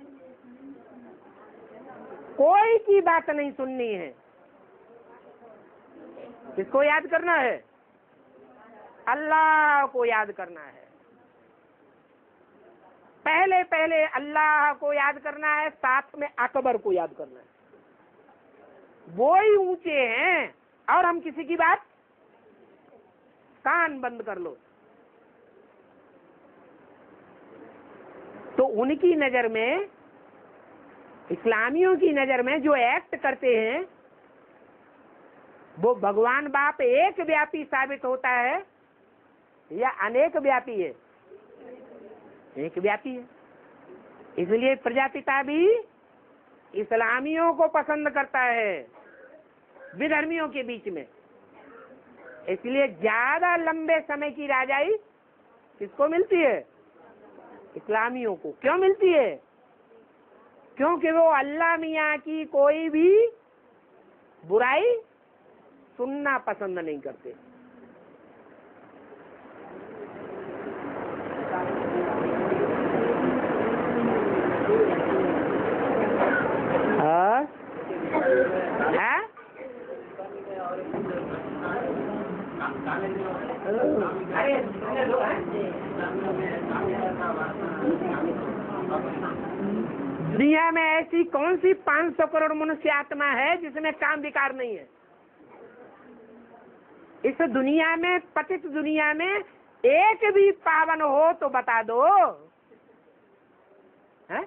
कोई की बात नहीं सुननी है। किसको याद करना है? अल्लाह को याद करना है। पहले पहले अल्लाह को याद करना है, साथ में अकबर को याद करना है। वो ही ऊंचे हैं, और हम किसी की बात कान बंद कर लो। तो उनकी नजर में, इस्लामियों की नजर में जो एक्ट करते हैं, वो भगवान बाप एक व्यापी साबित होता है या अनेक व्यापी है? एक व्यापी है। इसलिए प्रजापिता भी इस्लामियों को पसंद करता है विधर्मियों के बीच में। इसलिए ज्यादा लंबे समय की राजाई किसको मिलती है? इस्लामियों को। क्यों मिलती है? क्योंकि वो अल्लाह मियाँ की कोई भी बुराई सुनना पसंद नहीं करते। अरे सुनने दो, हैं? दुनिया में ऐसी कौन सी पाँच सौ करोड़ मनुष्य आत्मा है जिसमें काम विकार नहीं है? इस दुनिया में, पतित दुनिया में एक भी पावन हो तो बता दो, है?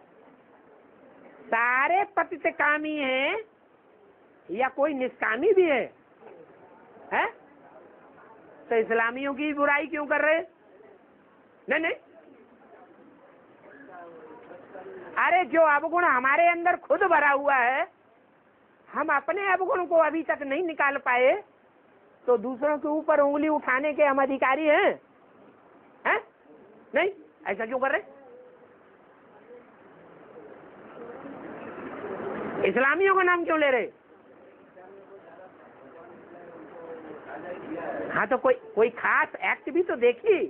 सारे पतित कामी हैं या कोई निष्कामी भी है? है? तो इस्लामियों की बुराई क्यों कर रहे? नहीं नहीं, अरे जो अवगुण हमारे अंदर खुद भरा हुआ है, हम अपने अवगुण को अभी तक नहीं निकाल पाए, तो दूसरों के ऊपर उंगली उठाने के हम अधिकारी हैं? हैं? नहीं, ऐसा क्यों कर रहे? इस्लामियों का नाम क्यों ले रहे? हाँ, तो कोई कोई खास एक्ट भी तो देखिए।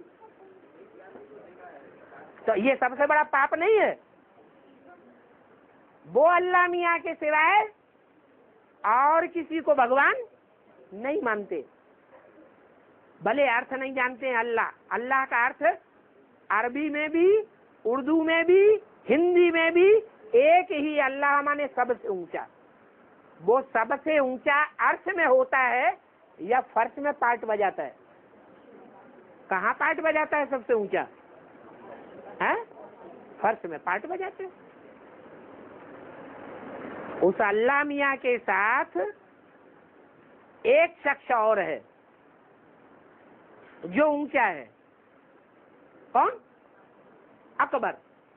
तो ये सबसे बड़ा पाप नहीं है? वो अल्लाह मियाँ के सिवाय और किसी को भगवान नहीं मानते, भले अर्थ नहीं जानते हैं। अल्लाह, अल्लाह का अर्थ अरबी में भी, उर्दू में भी, हिंदी में भी एक ही अल्लाह माने सबसे ऊंचा। वो सबसे ऊंचा अर्थ में होता है या फर्श में पार्ट बजाता है? कहाँ पार्ट बजाता है सबसे ऊंचा? है? फर्श में पार्ट बजाते हैं। उस अल्लाह मियाँ के साथ एक शख्स और है जो ऊंचा है। कौन? अकबर।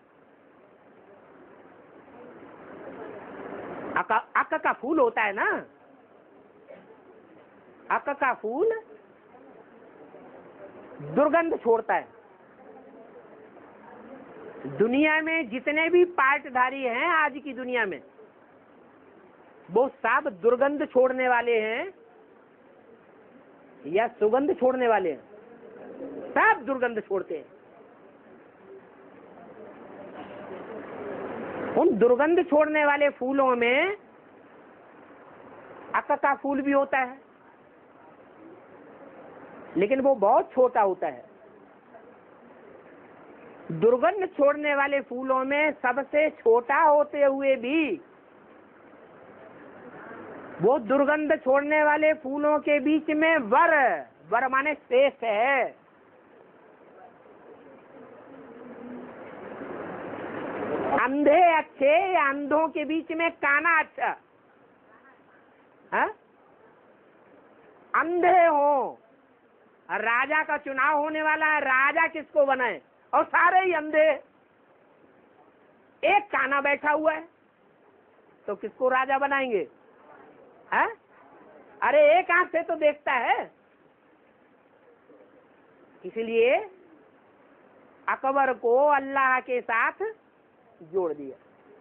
अक, अक का फूल होता है ना, अक का फूल दुर्गंध छोड़ता है। दुनिया में जितने भी पार्टधारी हैं आज की दुनिया में, वो सब दुर्गंध छोड़ने वाले हैं या सुगंध छोड़ने वाले हैं? सब दुर्गंध छोड़ते हैं। उन दुर्गंध छोड़ने वाले फूलों में अक का फूल भी होता है, लेकिन वो बहुत छोटा होता है। दुर्गंध छोड़ने वाले फूलों में सबसे छोटा होते हुए भी वो दुर्गंध छोड़ने वाले फूलों के बीच में वर, वर माने श्रेष्ठ है। अंधे अच्छे या अंधों के बीच में काना अच्छा? है? अंधे हो, राजा का चुनाव होने वाला है, राजा किसको बनाए? और सारे ही अंधे, एक काना बैठा हुआ है, तो किसको राजा बनाएंगे? है? अरे एक आंख से तो देखता है। इसलिए अकबर को अल्लाह के साथ जोड़ दिया।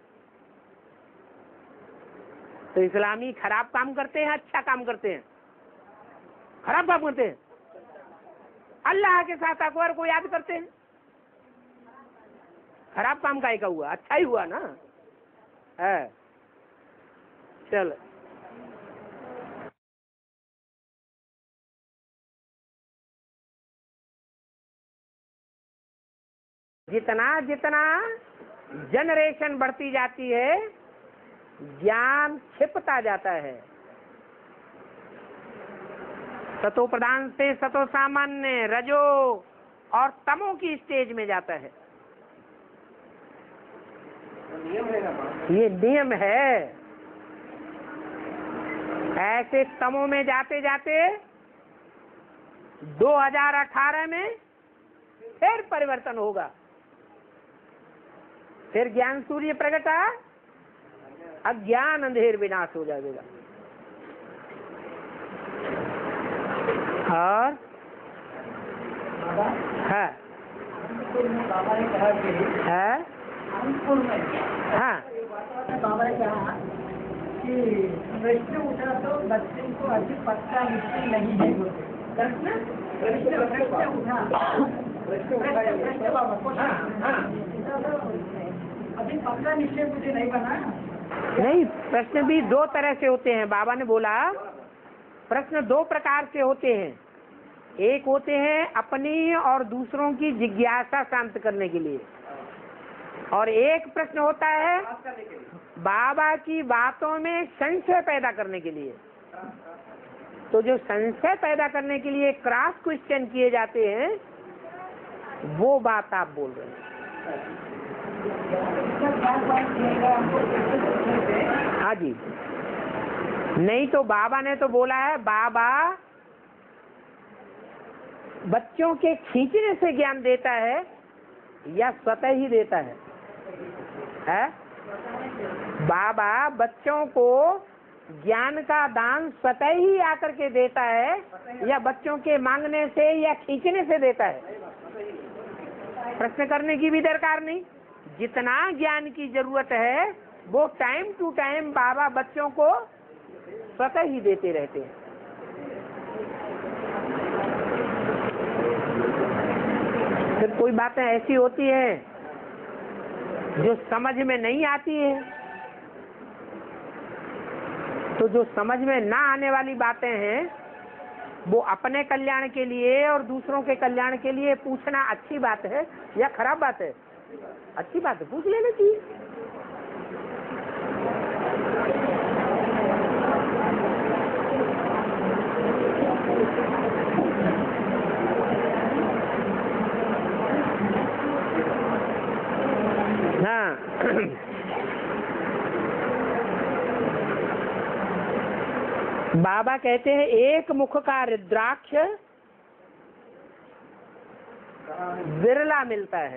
तो इस्लामी खराब काम करते हैं, अच्छा काम करते हैं? खराब काम करते हैं। अल्लाह के साथ अकबर को याद करते हैं, खराब काम का एक हुआ, अच्छा ही हुआ ना। है, चल जितना जितना जनरेशन बढ़ती जाती है, ज्ञान छिपता जाता है। सतो प्रधान से सतो सामान्य, रजो और तमो की स्टेज में जाता है। ये नियम है। ऐसे तमो में जाते जाते दो हज़ार अठारह में फिर परिवर्तन होगा। फिर ज्ञान सूर्य प्रगटा, अज्ञान अंधेर विनाश हो जाएगा। और है बाबा ने कहा कि है हाँ बाबा ने कहा कि प्रश्न उठा तो बच्चे को अभी पक्का निश्चय नहीं है। प्रश्न प्रश्न उठा प्रश्न बाबा अभी पक्का निश्चय मुझे नहीं बना। नहीं, प्रश्न भी दो तरह से होते हैं। बाबा ने बोला प्रश्न दो प्रकार से होते हैं। एक होते हैं अपनी और दूसरों की जिज्ञासा शांत करने के लिए, और एक प्रश्न होता है बाबा की बातों में संशय पैदा करने के लिए। तो जो संशय पैदा करने के लिए क्रॉस क्वेश्चन किए जाते हैं, वो बात आप बोल रहे हैं। हाँ जी, नहीं तो बाबा ने तो बोला है, बाबा बच्चों के खींचने से ज्ञान देता है या स्वतः ही देता है? है? बाबा बच्चों को ज्ञान का दान स्वतः ही आकर के देता है या बच्चों के मांगने से या खींचने से देता है? प्रश्न करने की भी दरकार नहीं। जितना ज्ञान की जरूरत है वो टाइम टू टाइम बाबा बच्चों को स्वतः ही देते रहते हैं। फिर कोई बातें ऐसी होती हैं जो समझ में नहीं आती है, तो जो समझ में ना आने वाली बातें हैं वो अपने कल्याण के लिए और दूसरों के कल्याण के लिए पूछना अच्छी बात है या खराब बात है? अच्छी बात है, पूछ लेना चाहिए। हाँ बाबा कहते हैं एक मुख का रुद्राक्ष बिरला मिलता है।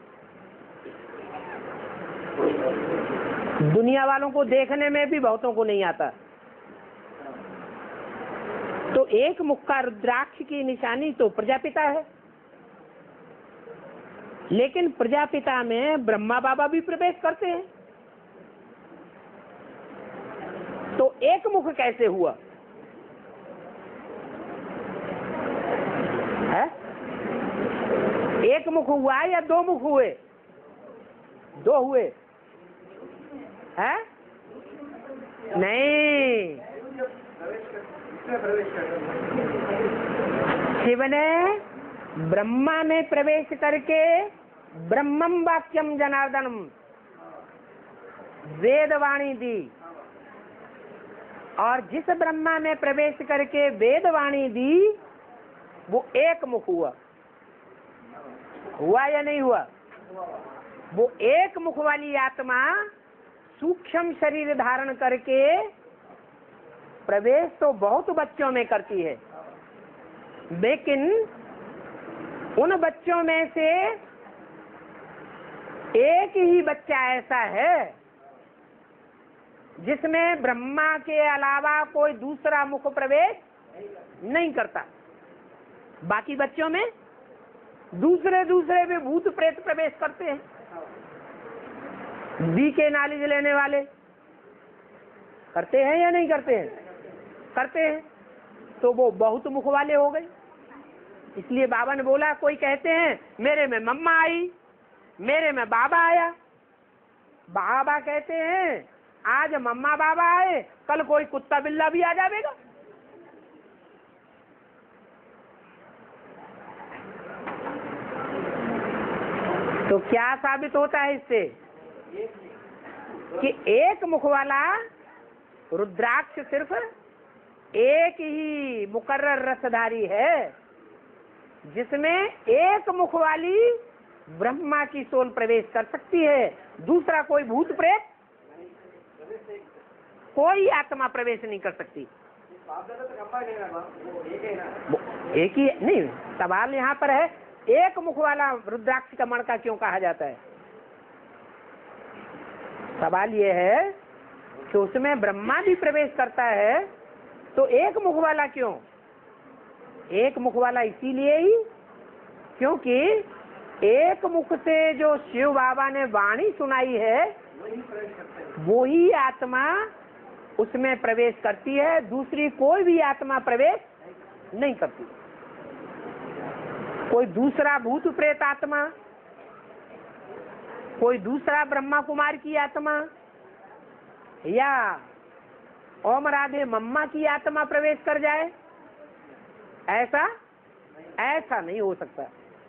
दुनिया वालों को देखने में भी बहुतों को नहीं आता। तो एक मुख का रुद्राक्ष की निशानी तो प्रजापिता है, लेकिन प्रजापिता में ब्रह्मा बाबा भी प्रवेश करते हैं। तो एक मुख कैसे हुआ है? एक मुख हुआ या दो मुख हुए? दो हुए है? नहीं, शिव ने ब्रह्मा में प्रवेश करके ब्रह्मम वाक्यम जनार्दनम वेदवाणी दी, और जिस ब्रह्मा में प्रवेश करके वेदवाणी दी वो एक मुख हुआ। हुआ या नहीं हुआ? वो एक मुख वाली आत्मा सूक्ष्म शरीर धारण करके प्रवेश तो बहुत बच्चों में करती है, लेकिन उन बच्चों में से एक ही बच्चा ऐसा है जिसमें ब्रह्मा के अलावा कोई दूसरा मुख प्रवेश नहीं करता। बाकी बच्चों में दूसरे दूसरे में भूत प्रेत प्रवेश करते हैं। बी के नॉलेज लेने वाले करते हैं या नहीं करते हैं? करते हैं। तो वो बहुत मुख वाले हो गए। इसलिए बाबा ने बोला, कोई कहते हैं मेरे में मम्मा आई, मेरे में बाबा आया। बाबा कहते हैं आज मम्मा बाबा आए, कल कोई कुत्ता बिल्ला भी आ जाएगा। तो क्या साबित होता है इससे? कि एक मुख वाला रुद्राक्ष सिर्फ एक ही मुकर्रर रसधारी है, जिसमें एक मुख वाली ब्रह्मा की सोल प्रवेश कर सकती है। दूसरा कोई भूत प्रेत, कोई आत्मा प्रवेश नहीं कर सकती। एक ही नहीं, सवाल यहाँ पर है एक मुख वाला रुद्राक्ष का मणका क्यों कहा जाता है? सवाल ये है कि उसमें ब्रह्मा भी प्रवेश करता है, तो एक मुख वाला क्यों? एक मुख वाला इसीलिए ही क्योंकि एक मुख से जो शिव बाबा ने वाणी सुनाई है वो ही आत्मा उसमें प्रवेश करती है, दूसरी कोई भी आत्मा प्रवेश नहीं करती। कोई दूसरा भूत प्रेत आत्मा, कोई दूसरा ब्रह्मा कुमार की आत्मा या ओम राधे मम्मा की आत्मा प्रवेश कर जाए, ऐसा ऐसा नहीं हो सकता।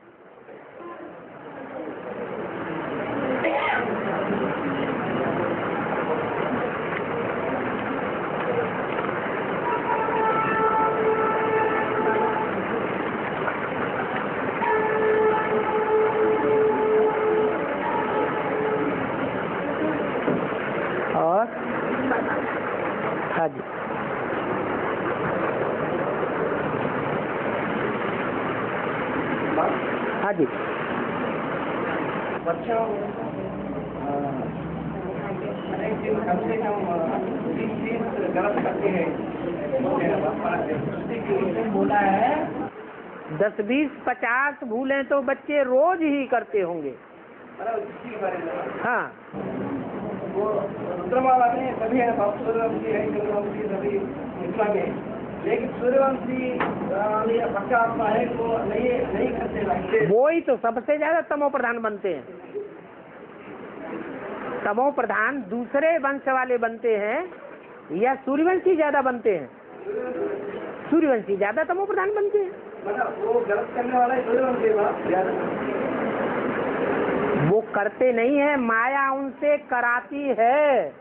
और हाँ जी, हाँ जी, बच्चों कम से कम बीस तीस गलत करते हैं, बोला है दस बीस पचास भूलें तो बच्चे रोज ही करते होंगे। हाँ, वो रुद्रमाला में सभी है, सूर्यवंशी है, चंद्रवंशी सभी मिथिला में, लेकिन सूर्यवंशी पक्का आत्मा है वो नहीं नहीं करते। वो ही तो सबसे ज्यादा तमो प्रधान बनते हैं। तमो प्रधान दूसरे वंश वाले बनते हैं या सूर्यवंशी ज्यादा बनते हैं? सूर्यवंशी ज्यादा तमो प्रधान बनते हैं। मतलब वो गलत करने वाला है सूर्यवंशी ज्यादा, वो करते नहीं है, माया उनसे कराती है।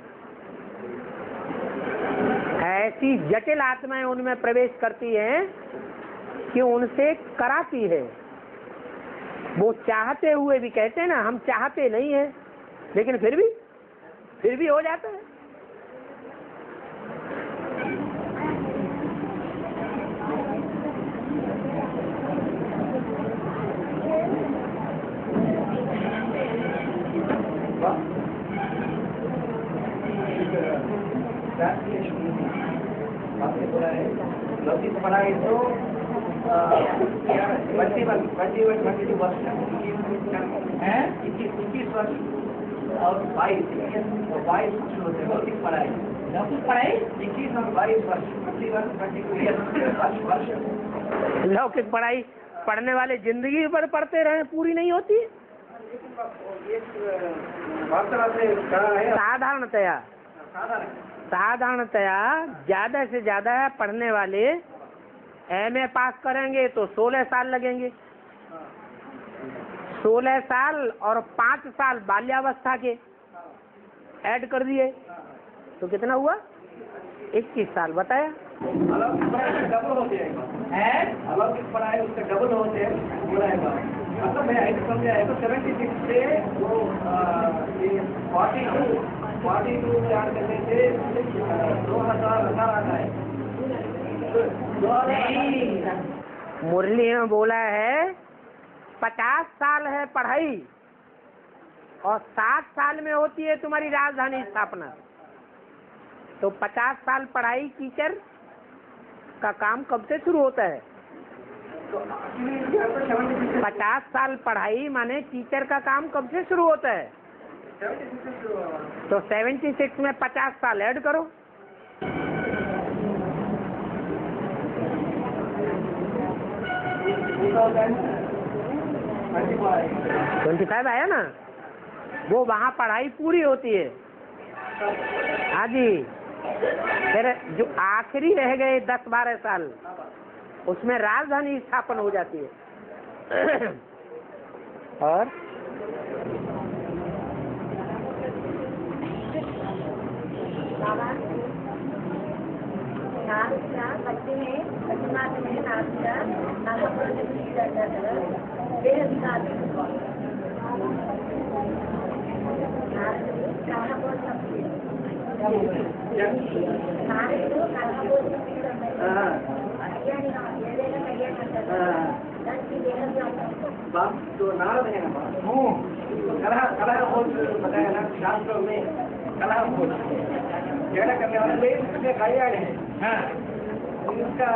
ऐसी जटिल आत्माएं उनमें प्रवेश करती हैं कि उनसे कराती है। वो चाहते हुए भी कहते हैं ना, हम चाहते नहीं है, लेकिन फिर भी फिर भी हो जाता है। लौकिक पढ़ाई तो twenty one twenty one twenty वर्ष है, इक्कीस वर्ष और बाईस बाईस वर्ष होते हैं लौकिक पढ़ाई। लौकिक पढ़ाई इक्कीस और बाईस वर्ष, ट्वेंटी वन ट्वेंटी टू वर्ष। लौकिक पढ़ाई पढ़ने वाले जिंदगी भर पढ़ते रहे, पूरी नहीं होती। साधारणतया साधारणतया ज्यादा से ज्यादा पढ़ने वाले एम ए पास करेंगे तो सोलह साल लगेंगे। सोलह साल और पाँच साल बाल्यावस्था के ऐड कर दिए तो कितना हुआ? इक्कीस साल। बताया डबल होते हैं, अलौकिक पढ़ाई उसके डबल होते हैं। बोला मतलब मैं ऐसे समझा है तो सेवेंटी सिक्स से वो फोर्टी टू फोर्टी टू याद करने से दो हजार हजार आता है। मुरली में बोला है पचास साल है पढ़ाई और साठ साल में होती है तुम्हारी राजधानी स्थापना। तो पचास साल पढ़ाई टीचर का काम कब से शुरू होता है? पचास साल पढ़ाई माने टीचर का काम कब से शुरू होता है? तो सेवेंटी सिक्स में पचास साल ऐड करो। ट्वेंटी फाइव आया ना, वो वहाँ पढ़ाई पूरी होती है। हाँ जी, फिर जो आखिरी रह गए दस बारह साल उसमें राजधानी स्थापन हो जाती है। और बच्चे में प्रतिमात में नास्ता नामापुर से भी जाता है बेहद तो नारद है ना, कलह कलह खोज बताया ना शास्त्रों में, कलह खोज झगड़ा करने वाले उसके कल्याण है। हाँ, उसका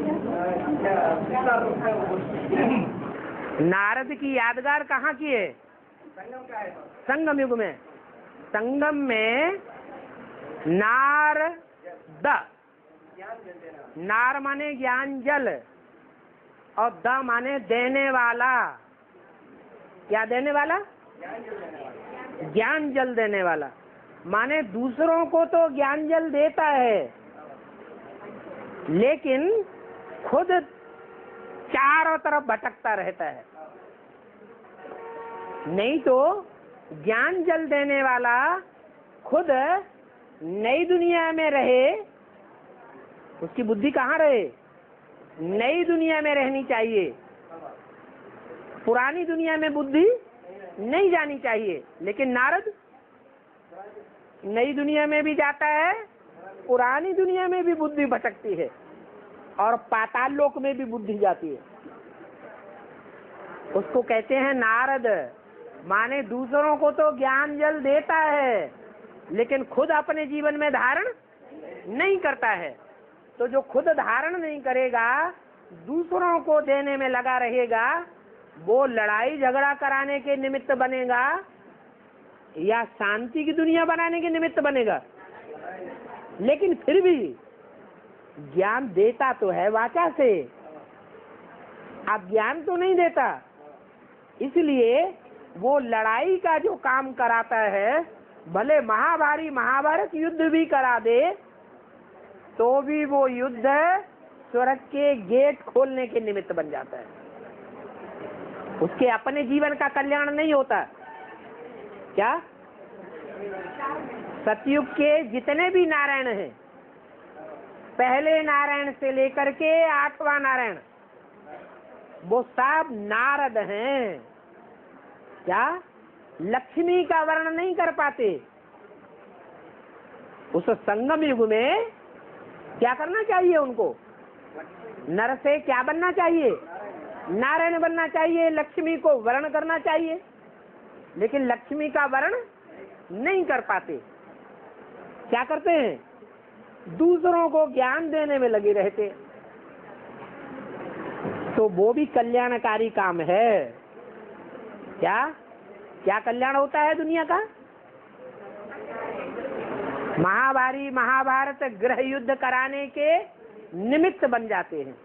नारद की यादगार कहाँ की है? संगम का है, संगम युग में। संगम में नार द नार माने ज्ञान जल और द माने देने वाला। क्या देने वाला? ज्ञान जल देने वाला। माने दूसरों को तो ज्ञान जल देता है लेकिन खुद चारों तरफ भटकता रहता है। नहीं तो ज्ञान जल देने वाला खुद नई दुनिया में रहे, उसकी बुद्धि कहाँ रहे? नई दुनिया में रहनी चाहिए। पुरानी दुनिया में बुद्धि नहीं जानी चाहिए। लेकिन नारद नई दुनिया में भी जाता है, पुरानी दुनिया में भी बुद्धि भटकती है, और पाताल लोक में भी बुद्धि जाती है। उसको कहते हैं नारद। माने दूसरों को तो ज्ञान जल देता है, लेकिन खुद अपने जीवन में धारण नहीं करता है। तो जो खुद धारण नहीं करेगा, दूसरों को देने में लगा रहेगा, वो लड़ाई झगड़ा कराने के निमित्त बनेगा या शांति की दुनिया बनाने के निमित्त बनेगा। लेकिन फिर भी ज्ञान देता तो है वाचा से, अब ज्ञान तो नहीं देता। इसलिए वो लड़ाई का जो काम कराता है, भले महाभारी महाभारत युद्ध भी करा दे, तो भी वो युद्ध स्वर्ग के गेट खोलने के निमित्त बन जाता है। उसके अपने जीवन का कल्याण नहीं होता। क्या? सतयुग के जितने भी नारायण हैं, पहले नारायण से लेकर के आठवां नारायण, वो सब नारद हैं। क्या? लक्ष्मी का वर्णन नहीं कर पाते। उस संगम युग में क्या करना चाहिए उनको? नर से क्या बनना चाहिए? नारायण बनना चाहिए। लक्ष्मी को वर्ण करना चाहिए, लेकिन लक्ष्मी का वर्ण नहीं कर पाते। क्या करते हैं? दूसरों को ज्ञान देने में लगे रहते। तो वो भी कल्याणकारी काम है। क्या क्या कल्याण होता है दुनिया का? महाभारी महाभारत गृह युद्ध कराने के निमित्त बन जाते हैं।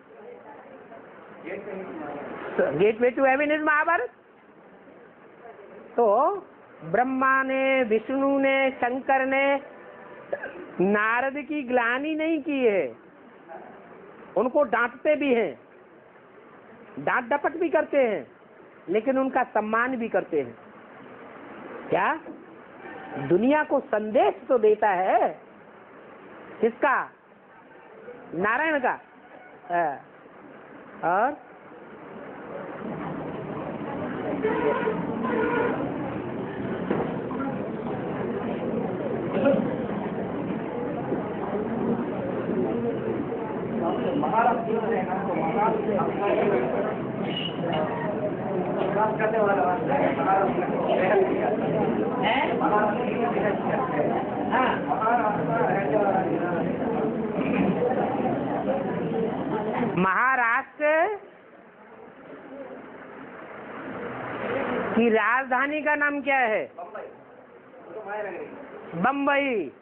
Gateway to heaven is Mahabharata. तो ब्रह्मा ने, विष्णु ने, शंकर ने नारद की ग्लानि नहीं की है, उनको डांटते भी हैं, डांट डपट भी करते हैं, लेकिन उनका सम्मान भी करते हैं। क्या? दुनिया को संदेश तो देता है। किसका? नारायण का। और महाराष्ट्र है ना, तो महाराष्ट्र करने वाला महाराष्ट्र की राजधानी का नाम क्या है? बम्बई।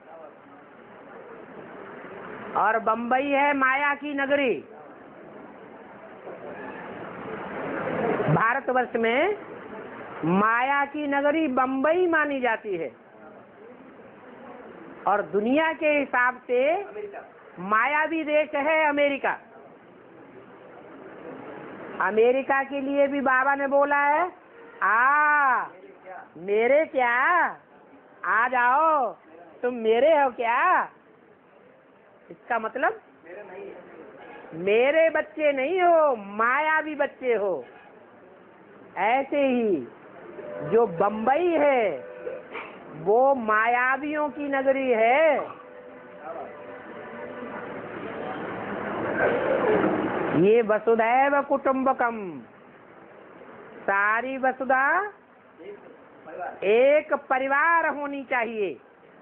और बम्बई है माया की नगरी। भारतवर्ष में माया की नगरी बम्बई मानी जाती है, और दुनिया के हिसाब से मायावी देश है अमेरिका। अमेरिका के लिए भी बाबा ने बोला है, आ मेरे क्या, आ जाओ, तुम मेरे हो क्या? इसका मतलब मेरे बच्चे नहीं हो, मायावी बच्चे हो। ऐसे ही जो बम्बई है वो मायावियों की नगरी है। ये वसुधैव कुटुंबकम, सारी वसुधा एक परिवार होनी चाहिए।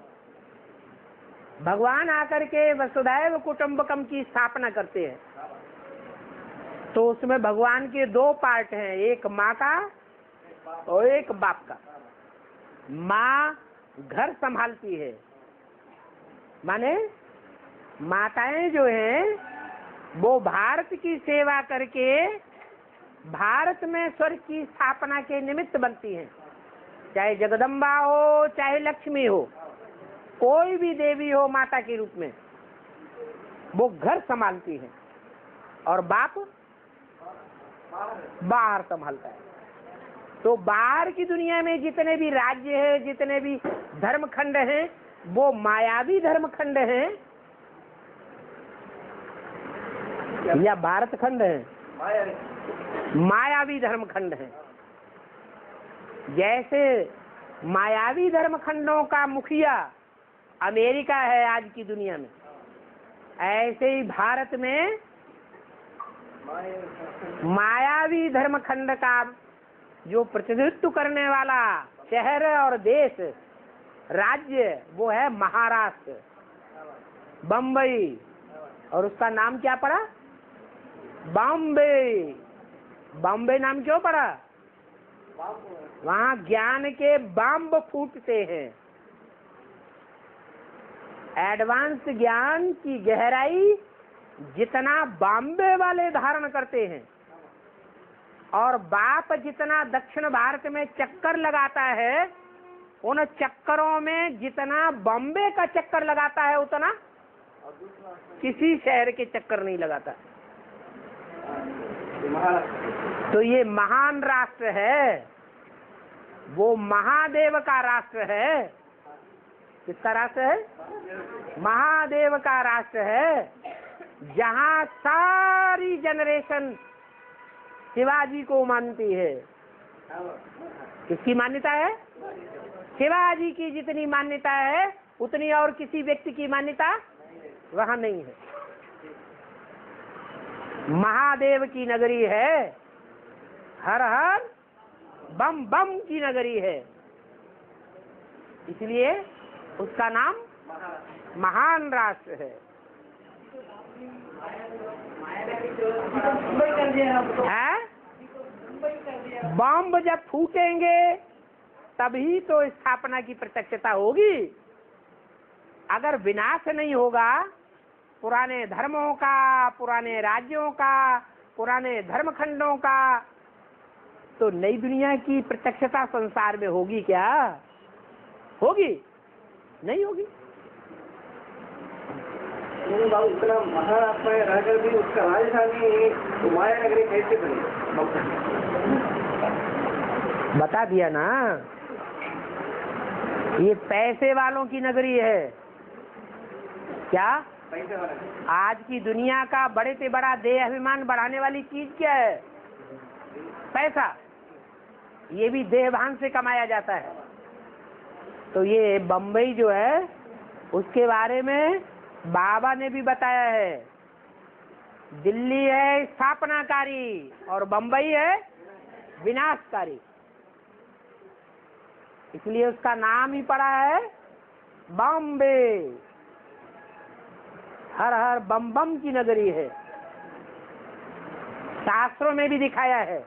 भगवान आकर के वसुधैव कुटुंबकम की स्थापना करते हैं, तो उसमें भगवान के दो पार्ट हैं, एक माँ का और एक बाप का। माँ घर संभालती है, माने माताएं जो हैं वो भारत की सेवा करके भारत में स्वर्ग की स्थापना के निमित्त बनती हैं। चाहे जगदम्बा हो, चाहे लक्ष्मी हो, कोई भी देवी हो माता के रूप में, वो घर संभालती है। और बाप बाहर संभालता है। तो बाहर की दुनिया में जितने भी राज्य हैं, जितने भी धर्मखंड हैं, वो मायावी धर्मखंड हैं या भारत खंड है? मायावी धर्मखंड है। जैसे मायावी धर्मखंडों का मुखिया अमेरिका है आज की दुनिया में, ऐसे ही भारत में मायावी धर्मखंड का जो प्रतिनिधित्व करने वाला शहर और देश राज्य वो है महाराष्ट्र, बम्बई। और उसका नाम क्या पड़ा? बॉम्बे। बॉम्बे नाम क्यों पड़ा? वहाँ ज्ञान के बम फूटते हैं। एडवांस ज्ञान की गहराई जितना बॉम्बे वाले धारण करते हैं, और बाप जितना दक्षिण भारत में चक्कर लगाता है, उन चक्करों में जितना बॉम्बे का चक्कर लगाता है उतना किसी शहर के चक्कर नहीं लगाता। तो ये महान राष्ट्र है, वो महादेव का राष्ट्र है। किसका राष्ट्र है? महादेव का राष्ट्र है, जहाँ सारी जनरेशन शिवाजी को मानती है। किसकी मान्यता है? शिवाजी की जितनी मान्यता है उतनी और किसी व्यक्ति की मान्यता वहाँ नहीं है। महादेव की नगरी है, हर हर बम बम की नगरी है, इसलिए उसका नाम महान राष्ट्र है। है? बम जब फूटेंगे तभी तो स्थापना की प्रत्यक्षता होगी। अगर विनाश नहीं होगा पुराने धर्मों का, पुराने राज्यों का, पुराने धर्मखंडों का, तो नई दुनिया की प्रत्यक्षता संसार में होगी क्या? होगी? नहीं होगी। बाबू इतना महाराष्ट्र में रहकर भी उसका राजधानी माया नगरी कैसे बनी? बता दिया ना, ये पैसे वालों की नगरी है। क्या? आज की दुनिया का बड़े से बड़ा देह अभिमान बढ़ाने वाली चीज क्या है? पैसा। ये भी देहभान से कमाया जाता है। तो ये बम्बई जो है उसके बारे में बाबा ने भी बताया है। दिल्ली है स्थापनाकारी और बम्बई है विनाशकारी, इसलिए उसका नाम ही पड़ा है बॉम्बे। हर हर बम बम की नगरी है। शास्त्रों में भी दिखाया है।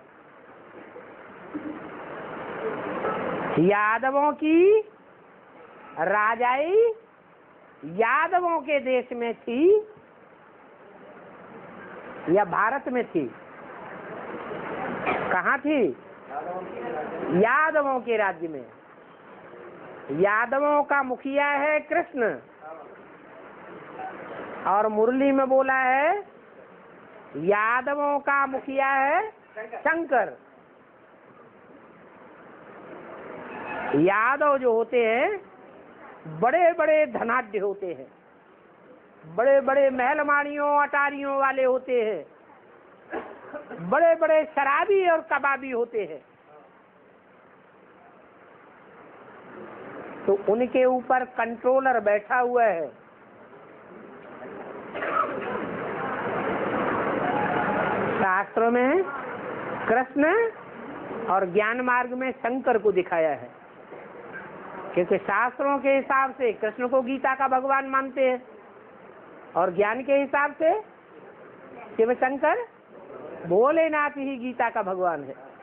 यादवों की राजाई यादवों के देश में थी या भारत में थी? कहाँ थी? यादवों के राज्य में। यादवों का मुखिया है कृष्ण, और मुरली में बोला है यादवों का मुखिया है शंकर। यादव जो होते हैं बड़े बड़े धनाढ्य होते हैं, बड़े बड़े महलमानियों अटारियों वाले होते हैं, बड़े बड़े शराबी और कबाबी होते हैं। तो उनके ऊपर कंट्रोलर बैठा हुआ है। शास्त्रों में कृष्ण और ज्ञान मार्ग में शंकर को दिखाया है, क्योंकि शास्त्रों के हिसाब से कृष्ण को गीता का भगवान मानते हैं और ज्ञान के हिसाब से शिव शंकर भोलेनाथ ही गीता का भगवान है।